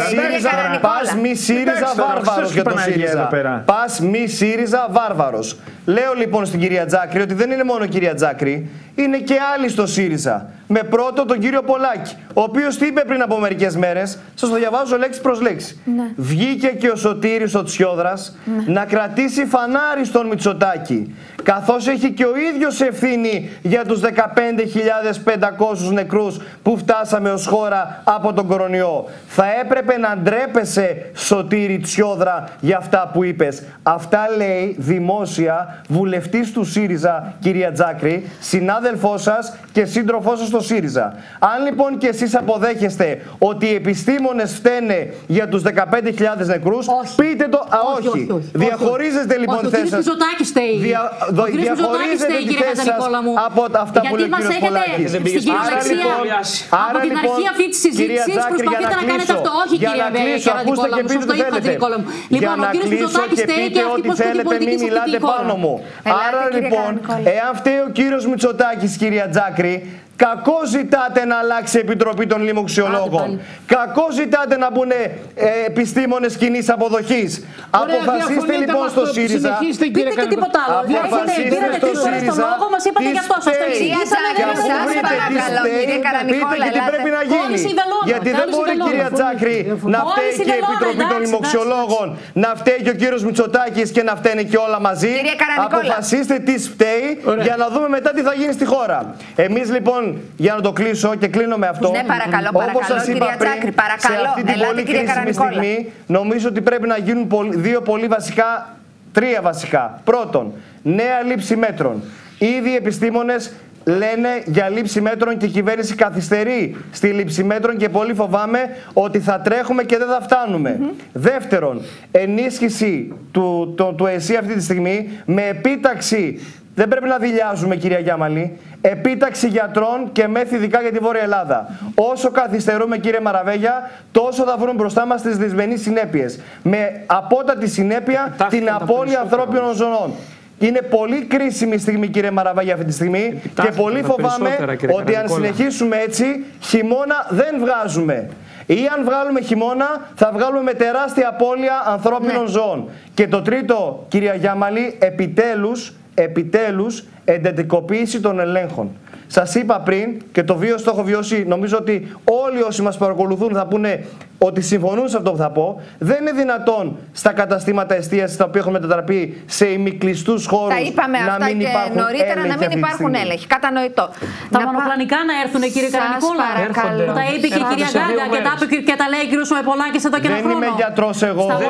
Πας μη ΣΥΡΙΖΑ βάρβαρος για τον ΣΥΡΙΖΑ. Πας μη ΣΥΡΙΖΑ βάρβαρος. Λέω λοιπόν στην κυρία Τζάκρη ότι δεν είναι μόνο κυρία Τζάκρη, είναι και άλλοι στο ΣΥΡΙΖΑ. Με πρώτο τον κύριο Πολάκη, ο οποίος τι είπε πριν από μερικές μέρες, σας το διαβάζω λέξη προς λέξη. Ναι. Βγήκε και ο Σωτήρης ο Τσιόδρας ναι. να κρατήσει φανάρι στον Μητσοτάκη, καθώς έχει και ο ίδιος ευθύνη για τους δεκαπέντε χιλιάδες πεντακόσιους νεκρούς που φτάσαμε ως χώρα από τον κορονοϊό. Θα έπρεπε να ντρέπεσαι, Σωτήρη Τσιόδρα, για αυτά που είπες. Αυτά λέει δημόσια βουλευτής του ΣΥΡΙΖΑ, κυρία Τζάκρη, συνάδελφός σας και σύντροφός σας στο ΣΥΡΙΖΑ. Αν λοιπόν και εσείς αποδέχεστε ότι οι επιστήμονες φταίνε για τους δεκαπέντε χιλιάδες νεκρούς, όχι. πείτε το. Α, όχι. όχι, όχι, όχι. Διαχωρίζετε λοιπόν τη θέση σας. Δια, διαχωρίζετε τη θέση σας από αυτά που λέει ο κύριος Πολάκης. Άρα λοιπόν, από την αρχή αυτή τη συζήτηση προσπαθείτε να κάνετε αυτό. Όχι, κυρία Καρανικόλα μου, σωστό είπα, Νικόλα μου. Λοιπόν, ο κύριος Μητσοτάκης φταίει και αυτή που την πολιτική σε αυτή τη χώρα. Άρα λοιπόν, εάν φταίει ο κύριος Μητσοτάκης, κυρία Τζάκρη, κακό ζητάτε να αλλάξει η Επιτροπή των Λοιμοξιολόγων. Κακό ζητάτε να μπουν ε, επιστήμονες κοινής αποδοχής. Αποφασίστε λοιπόν στο ΣΥΡΙΖΑ. Πείτε και τίποτα άλλο. Αποφασίστε στο ΣΥΡΙΖΑ. Μας είπατε γι' αυτό. Σας το εξηγήσαμε. Και αφού βρείτε τι φταίει, πείτε και τι πρέπει να γίνει. Γιατί δεν μπορεί, κυρία Τζάκρη, να φταίει και η Επιτροπή των Λοιμοξιολόγων, να φταίει και ο κύριος Μητσοτάκης και να φταίνε και όλα μαζί. Αποφασίστε τι φταίει για να δούμε μετά τι θα γίνει στη χώρα. Εμείς λοιπόν, για να το κλείσω και κλείνω με αυτό. Ναι, παρακαλώ, παρακαλώ, όπως σας είπα πριν, Τζάκρη, παρακαλώ, σε αυτή την ελάτε, πολύ κρίσιμη στιγμή, νομίζω ότι πρέπει να γίνουν δύο πολύ βασικά, τρία βασικά. Πρώτον, νέα λήψη μέτρων. Ήδη οι επιστήμονες λένε για λήψη μέτρων και η κυβέρνηση καθυστερεί στη λήψη μέτρων και πολύ φοβάμαι ότι θα τρέχουμε και δεν θα φτάνουμε. Mm-hmm. Δεύτερον, ενίσχυση του, του, του ΕΣΥ αυτή τη στιγμή με επίταξη. Δεν πρέπει να δηλιάζουμε, κυρία Γιάμαλη. Επίταξη γιατρών και μέθη ειδικά για τη Βόρεια Ελλάδα. Όσο καθυστερούμε, κύριε Μαραβέγια, τόσο θα βρουν μπροστά μας τις δυσμενείς συνέπειες. Με απότατη συνέπεια Επιτάχτε την απώλεια ανθρώπινων ζωών. Είναι πολύ κρίσιμη στιγμή, κύριε Μαραβέγια, αυτή τη στιγμή. Επιτάχτε και πολύ φοβάμαι ότι αν συνεχίσουμε έτσι, χειμώνα δεν βγάζουμε. Ή αν βγάλουμε χειμώνα, θα βγάλουμε με τεράστια απώλεια ανθρώπινων ναι. ζώων. Και το τρίτο, κυρία Γιάμαλη, επιτέλους, επιτέλους εντατικοποίηση των ελέγχων. Σας είπα πριν και το βίος το έχω βιώσει, νομίζω ότι όλοι όσοι μας παρακολουθούν θα πούνε ότι συμφωνούν σε αυτό που θα πω. Δεν είναι δυνατόν στα καταστήματα εστίασης τα οποία έχουν μετατραπεί σε ημικλειστούς χώρους τα είπαμε να αυτά μην και υπάρχουν νωρίτερα έλεγχοι. Να μην υπάρχουν έλεγχοι. Κατανοητό. Τα μονοπλανικά να έρθουν, κύριε Καρανικόλα. Τα είπε και η κυρία Γκάγκα και τα, και τα λέει ο κύριος Μεπολάκης εδώ και ένα χρόνο. Δεν είμαι γιατρός εγώ. Δεν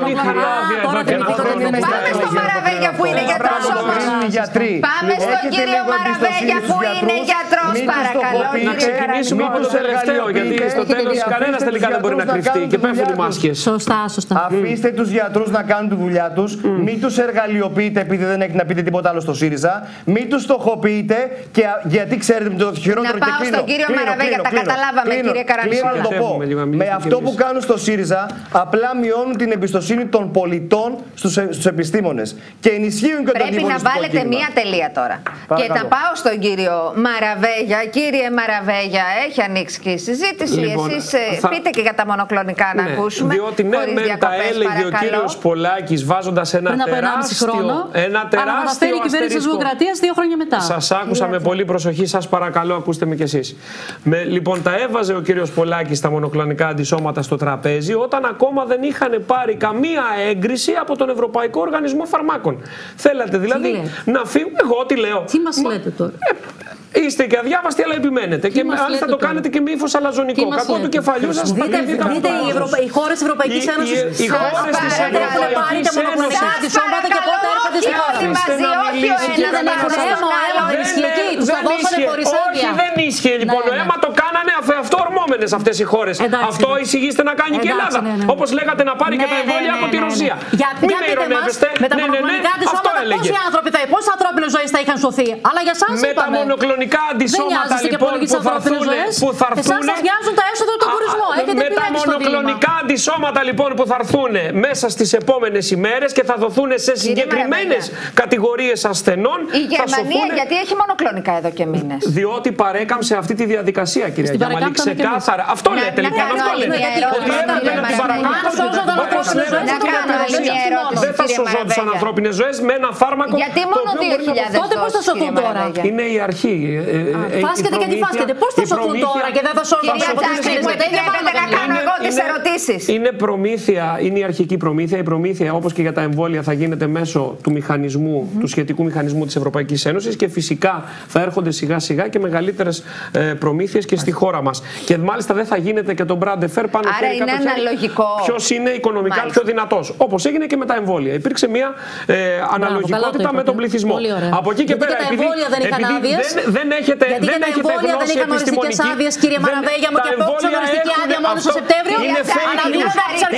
είμαι Πάμε στο Μαραβέγια που είναι γιατρός όμως. Πάμε στον κύριο Μαραβέγια που είναι γιατρός. Να ξεκινήσουμε από το τελευταίο, γιατί στο τέλος κανένας τελικά δεν μπορεί να κρυφτεί και πέφτουν οι μάσκες. Σωστά, σωστά. Αφήστε τους γιατρούς να κάνουν τη δουλειά τους, μην τους εργαλειοποιείτε επειδή δεν έχει να πείτε τίποτα άλλο στο ΣΥΡΙΖΑ, μην τους στοχοποιείτε και γιατί ξέρετε με το χειρότερο και κλείνω. Στον κύριο Μαραβέγια, τα καταλάβαμε, κύριε Καραμισόλα. Το πω. Με αυτό που κάνουν στο ΣΥΡΙΖΑ, απλά μειώνουν την εμπιστοσύνη των πολιτών στους επιστήμονες και ενισχύουν και τον Πρέπει να βάλετε μία τελεία τώρα. Παρακαλώ. Και να πάω στον κύριο Μαραβέγια. Κύριε Μαραβέγια, έχει ανοίξει και η συζήτηση. Λοιπόν, Εσείς θα... πείτε και για τα μονοκλονικά ναι, να ακούσουμε. Διότι ναι, με τα έλεγε παρακαλώ. Ο κύριος Πολάκης βάζοντας ένα Πριν τεράστιο, χρόνο, ένα τεράστιο η κυβέρνηση της Δημοκρατίας δύο χρόνια μετά. Σας άκουσα με πολύ προσοχή, σας παρακαλώ, ακούστε με κι εσείς. Με, λοιπόν, τα έβαζε ο κύριος Πολάκης τα μονοκλονικά αντισώματα στο τραπέζι όταν ακόμα δεν είχαν πάρει καμία έγκριση από τον Ευρωπαϊκό Οργανισμό Φαρμάκων. Θέλατε δηλαδή να φύγουν. Εγώ τι λέω. Τι μας λέτε τώρα. Ε, είστε και αδιάβαστοι, αλλά επιμένετε. Και μάλιστα το κάνετε και με ύφος αλαζονικό. Κακό του κεφαλιού σας. Δείτε, δείτε οι, Ευρωπα... οι χώρες της Ευρωπαϊκής Ένωσης οι χώρες της έχουν πάρει τα μονοκλονικά αντισώματα και πότε έρχονται στη χώρα. Δεν έχουν αίμα, ο αίμα δεν ισχύει εκεί. Τους τα δώσανε χωρίς άδεια. Όχι, δεν ίσχυε λοιπόν. Το αίμα το κάνανε αυτοορμόμενες αυτές οι χώρες. Αυτό εισηγείστε να κάνει και η Ελλάδα. Όπως λέγατε να πάρει και τα εμβόλια από τη Ρωσία. Μην με ειρωνεύεστε. Με τα μονοκλονικά αντισώματα πόσοι ανθρώπινες ζωές θα είχαν σωθεί. Αλλά για εσάς είπαμε. Με τα μονοκλονικά αντισώματα λοιπόν που θα έρθουν. Εσάς σας νοιάζουν τα έσοδα του τουρισμό. Με τα μονοκλονικά αντισώματα λοιπόν που θα έρθουν μέσα στις επόμενες ημέρες και θα δοθούν σε συγκεκριμένες κατηγορίες ασθενών. Η Γερμανία γιατί έχει μονοκλονικά εδώ και μήνες. Διότι παρέκαμψε αυτή τη διαδικασία, κυρία Γιαμαλή. Ξεκάθαρα. Αυτό λέτε λοιπόν. Αυτό λέτε. Δεν θα σωζόντουσαν ανθρώπινες ζωές με ένα φάρμακο. Γιατί μόνο δύο χιλιάδες τότε πώς θα σωθούν τώρα. Είναι η αρχή. Φάσκετε και τι φάσκετε. Πώς θα σωθούν τώρα και δεν θα σωθούν από τις κρίνες. Να κάνω εγώ τις ερωτήσεις. Είναι προμήθεια, είναι η αρχική προμήθεια. Η προμήθεια όπως και για τα εμβόλια θα γίνεται μέσω του μηχανισμού, του σχετικού μηχανισμού της Ευρωπαϊκής Ένωσης και φυσικά θα έρχονται σιγά σιγά και μεγαλύτερες προμήθειες και στη χώρα μας. Και μάλιστα δεν θα γίνεται και το brand fair πάνω άρα είναι αναλογικό. Ποιος είναι οικονομικά μάλιστα πιο δυνατός. Όπως έγινε και με τα εμβόλια. Υπήρξε μια ε, αναλογικότητα με τον πληθυσμό. Από εκεί και γιατί πέρα, και τα εμβόλια δεν είχαν άδειες. Δεν, δεν έχετε, γιατί δεν και τα έχετε εμβόλια δεν είχαν οριστικές άδειες, κύριε Μαραβέγια μου, και απόψε οριστική άδεια μόνο στο Σεπτέμβριο. Είναι fake news.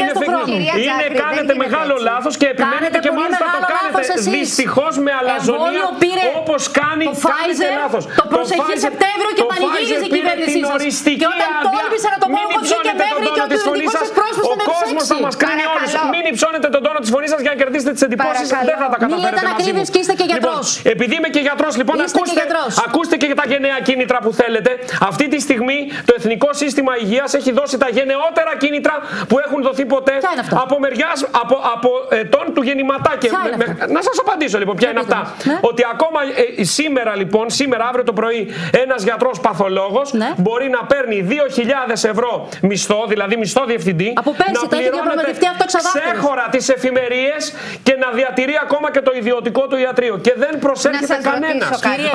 Είναι κάνετε μεγάλο λάθος και επιμένετε και μάλιστα το κάνετε δυστυχώς με αλαζονία όπως κάνει κάνετε λάθος. Το προσεχή Σεπτέμβριο και πανηγύριζε η κυβέρνησή σας. Και όταν τόλμησε να το πω, έχω βγει και μέχρι και ο ιδιωτικός εκπρόσωπος θα με ψέξει. Ο κόσμος θα μας κρίνει όλους. Μην υψώνετε τον τόνο της φωνής σας για να κερδίσετε τις εντυπώσεις. Δεν θα τα καταφέρετε μαζί μου. Και είστε και γιατρός. Επειδή είμαι και γιατρός, λοιπόν, ακούστε, ακούστε και τα γενναία κίνητρα που θέλετε. Αυτή τη στιγμή το Εθνικό Σύστημα Υγείας έχει δώσει τα γενναιότερα κίνητρα που έχουν δοθεί ποτέ από μεριάς από, από ετών του γεννηματάκη. Να σας απαντήσω λοιπόν ποια είναι αυτά. Ναι. Ότι ακόμα ε, σήμερα λοιπόν, σήμερα αύριο το πρωί, ένας γιατρός παθολόγος ναι. μπορεί να παίρνει δύο χιλιάδες ευρώ μισθό, δηλαδή μισθό διευθυντή, από πέρσι, να πληρώνεται ξέχωρα τις εφημερίες και να διατηρεί ακόμα και το ιδιωτικό του ιατρείο. Και δεν προσέρχεται κανένας.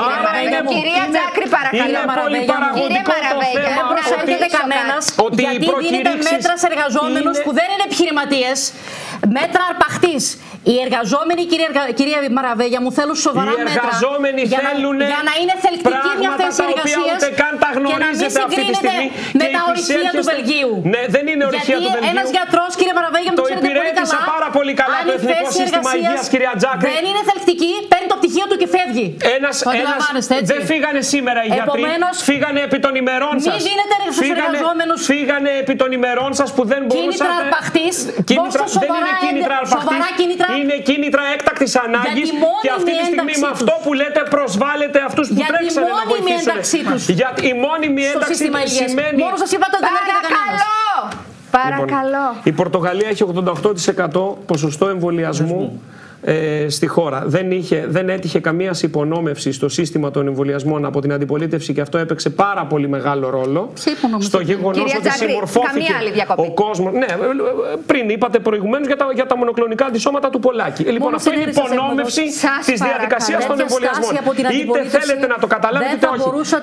Κυρία Τζάκρη, παρακαλώ. Είναι πολύ παραγωγικό το θέμα. Δεν προσέρχεται κανένας, γιατί δίνεται μέτρα σε εργαζόμενους που δεν είναι επιχειρηματίες, μέτρα αρπαχτής. Οι εργαζόμενοι, κυρία, κυρία Μαραβέγια, μου θέλουν σοβαρά οι μέτρα για να, για να είναι θελκτική μια θέση εργασίας και να μην συγκρίνεται με τα ορυχεία του Βελγίου. Ναι, δεν είναι ορυχεία του Βελγίου. Ένας γιατρός, κύριε Μαραβέγια, μου το ξέρετε πολύ καλά, πάρα πολύ καλά το Εθνικό Σύστημα Υγείας, κυρία Τζάκρη. Δεν είναι θελκτική, παίρνει το πτυχίο του και φεύγει. Ένας, ένας, δεν φύγανε σήμερα οι γιατροί, φύγανε επί των ημερών σας. Μην δίνετε στους εργαζόμενους φύγανε επί των ημερών σας που δεν μπορούσατε. Κίνητρα αρπαχτής, δεν είναι κίνητρα αρπαχτής, είναι κίνητρα έκτακτης ανάγκης και αυτή τη στιγμή με αυτό που λέτε προσβάλλετε αυτούς που τρέξανε να βοηθήσουν. Γιατί η μόνιμη ένταξη σημαίνει... Μόνο σας είπατε ότι δεν έρχεται κανένας. Παρακαλώ. Λοιπόν, η Πορτογαλία έχει ογδόντα οκτώ τοις εκατό ποσοστό εμβολιασμού ε, στη χώρα. Δεν, είχε, δεν έτυχε καμία υπονόμευση στο σύστημα των εμβολιασμών από την αντιπολίτευση και αυτό έπαιξε πάρα πολύ μεγάλο ρόλο στο γεγονός ότι συμμορφώθηκε ο κόσμος. Ναι, πριν είπατε προηγουμένως για τα, για τα μονοκλονικά αντισώματα του Πολάκη. Ε, λοιπόν, αυτό είναι υπονόμευση της διαδικασίας των εμβολιασμών. Είτε θέλετε να το καταλάβετε είτε όχι.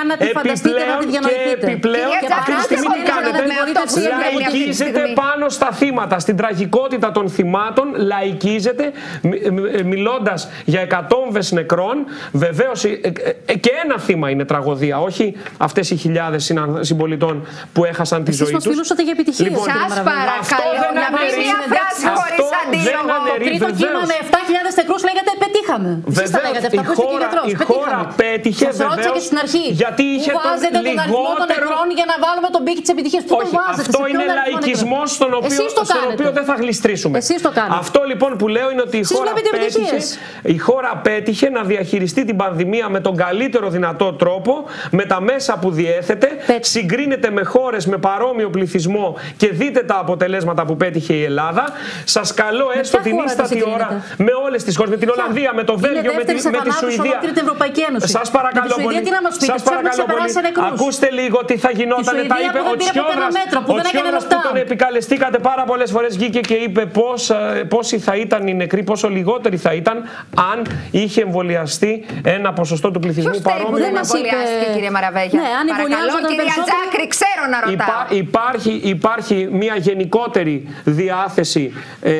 Και επιπλέον, αυτή τη στιγμή τι κάνετε, λαϊκίζετε πάνω στα θύματα, στην τραγικότητα των θυμάτων, λαϊκίζετε μιλώντας για εκατόμβες νεκρών, βεβαίως και ένα θύμα είναι τραγωδία, όχι αυτές οι χιλιάδες συμπολιτών που έχασαν τη ζωή τους. Εσείς μας μιλούσατε για επιτυχίες. Λοιπόν, σας παρακαλώ να μην μια φράση χωρίς αντίλογο. Το τρίτο κύμα με επτά χιλιάδες νεκρούς λέγατε πετύχαμε. Εσείς τα λέγατε αυτά που είστε και γιατρός. Η χώρα πέτυχε, σας ρώτησα και στην αρχή. Γιατί είχε πού βάζετε τον αριθμό των νεκρών για να βάλουμε τον πύχη της επιτυχίας? Πού τον βάζετε? Αυτό είναι λαϊκισμός στον οποίο, στον οποίο δεν θα γλιστρήσουμε. Εσείς το κάνετε. Αυτό λοιπόν που λέω είναι ότι η χώρα, πέτυχε, η χώρα πέτυχε να διαχειριστεί την πανδημία με τον καλύτερο δυνατό τρόπο, με τα μέσα που διέθετε. Πέτυχε. Συγκρίνεται με χώρες με παρόμοιο πληθυσμό και δείτε τα αποτελέσματα που πέτυχε η Ελλάδα. Σας καλώ με έστω την ίστατη ώρα με όλες τις χώρες, με την Ολλανδία, με το Βέλγιο, με τη, με τη Σουηδία. Σας παρακαλώ πολύ. Σας παρακαλώ πολύ. Ακούστε λίγο τι θα γινόταν. Τα είπε ο Τσιόδρας. Ο Τσιόδρας που τον επικαλεστήκατε πάρα πολλές φορές, βγήκε και είπε πώς, πόσοι θα ήταν οι νεκροί, πόσο λιγότεροι θα ήταν αν είχε εμβολιαστεί ένα ποσοστό του πληθυσμού παρόμοιο. Δεν εμβολιάστηκε, κύριε Μαραβέγια. Ναι, αν παρακαλώ, κυρία Τζάκρη, ξέρω να ρωτάω. Υπά, υπάρχει, υπάρχει μια γενικότερη διάθεση ε,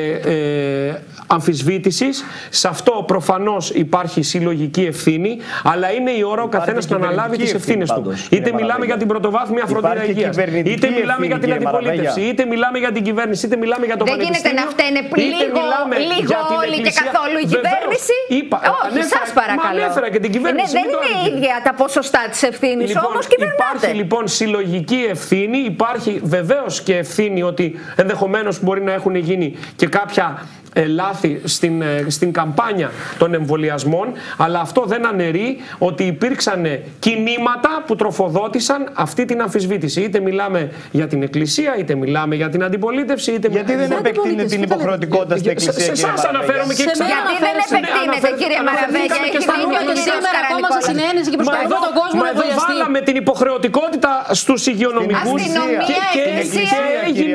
ε, αμφισβήτησης. Σε αυτό προφανώς υπάρχει συλλογική ευθύνη, αλλά είναι η ώρα ο καθένας να αναλάβει τις ευθύνες του. Είτε μιλάμε για την πρωτοβάθμια φροντίδα υγείας, είτε μιλάμε για την αντιπολίτευση, είτε μιλάμε για την κυβέρνηση, είτε μιλάμε για το πανεπιστήμιο. Δεν γίνεται να φταίνε λίγο, λίγο όλοι και καθόλου η κυβέρνηση. Όχι, σας παρακαλώ. Ανέφερα και την κυβέρνηση. Δεν είναι ίδια τα ποσοστά της ευθύνης, όμως κυβερνάτε. Υπάρχει λοιπόν συλλογική ευθύνη, υπάρχει βεβαίως και ευθύνη ότι ενδεχομένως μπορεί να έχουν γίνει και κάποια ε, λάθη στην, ε, στην καμπάνια των εμβολιασμών, αλλά αυτό δεν αναιρεί ότι υπήρξαν κινήματα που τροφοδότησαν αυτή την αμφισβήτηση. Είτε μιλάμε για την Εκκλησία, είτε μιλάμε για την αντιπολίτευση, είτε γιατί δεν επεκτείνει την υποχρεωτικότητα στην Εκκλησία? Σε εσάς αναφέρομαι και ξανά. Γιατί δεν επεκτείνεται, κύριε Μαραβέγια? Έχει δίκιο ο κύριος Καρανικός. Μα εδώ βάλαμε την υποχρεωτικότητα στους υγειονομικούς και έγινε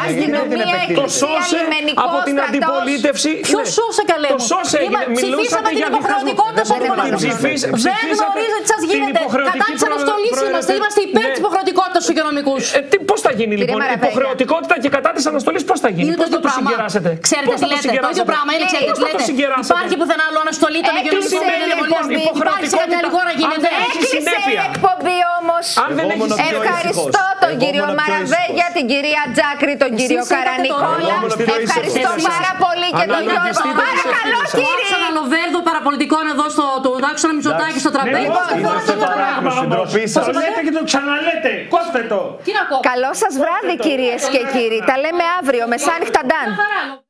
το σώσε από την αντιπολίτευση. Ποιο σώσε, καλέ μου? Το σώσε έγινε. Ψηφίσαμε την υποχρεωτικότητα στον υγειονομικούς. Δεν γνωρίζετε τι σας γίνεται. Κατά της αναστολής είμαστε. Είμαστε υπέρ της υποχρεωτικότητας στους υγειονομικούς. Πώς θα γίνει λοιπόν υποχρεωτικότητα και κατά της αναστολής? Πώς θα γίνει? Πώς θα το συγκεράσετε? Ξέρετε τι λέτε? Το ίδιο πράγμα είναι. Ξέρετε τι λέτε? Υπάρχει πουθενά άλλο αναστολή των υγειονομικών με την εμβολιασμή? Υπάρχει σε μια άλλη χώρα γίνεται? Έκλεισε η εκπομπή όμως. Ευχαριστώ τον κύριο Μαραβέγια, την κυρία Τζάκρη, τον κύριο Καρανικόλα. Ευχαριστώ πάρα πολύ και τον Γιώργο. Παρακαλώ, κύριε. Ένα λοβέρδο παραπολιτικών εδώ στο Άκουσα Μητσοτάκη στο τραπέζι. Το λέτε και το ξαναλέτε. Κόφτε το. Καλό σας βράδυ, κυρίες και κύριοι. Τα λέμε αύριο. Μεσάνυχτα Νταν.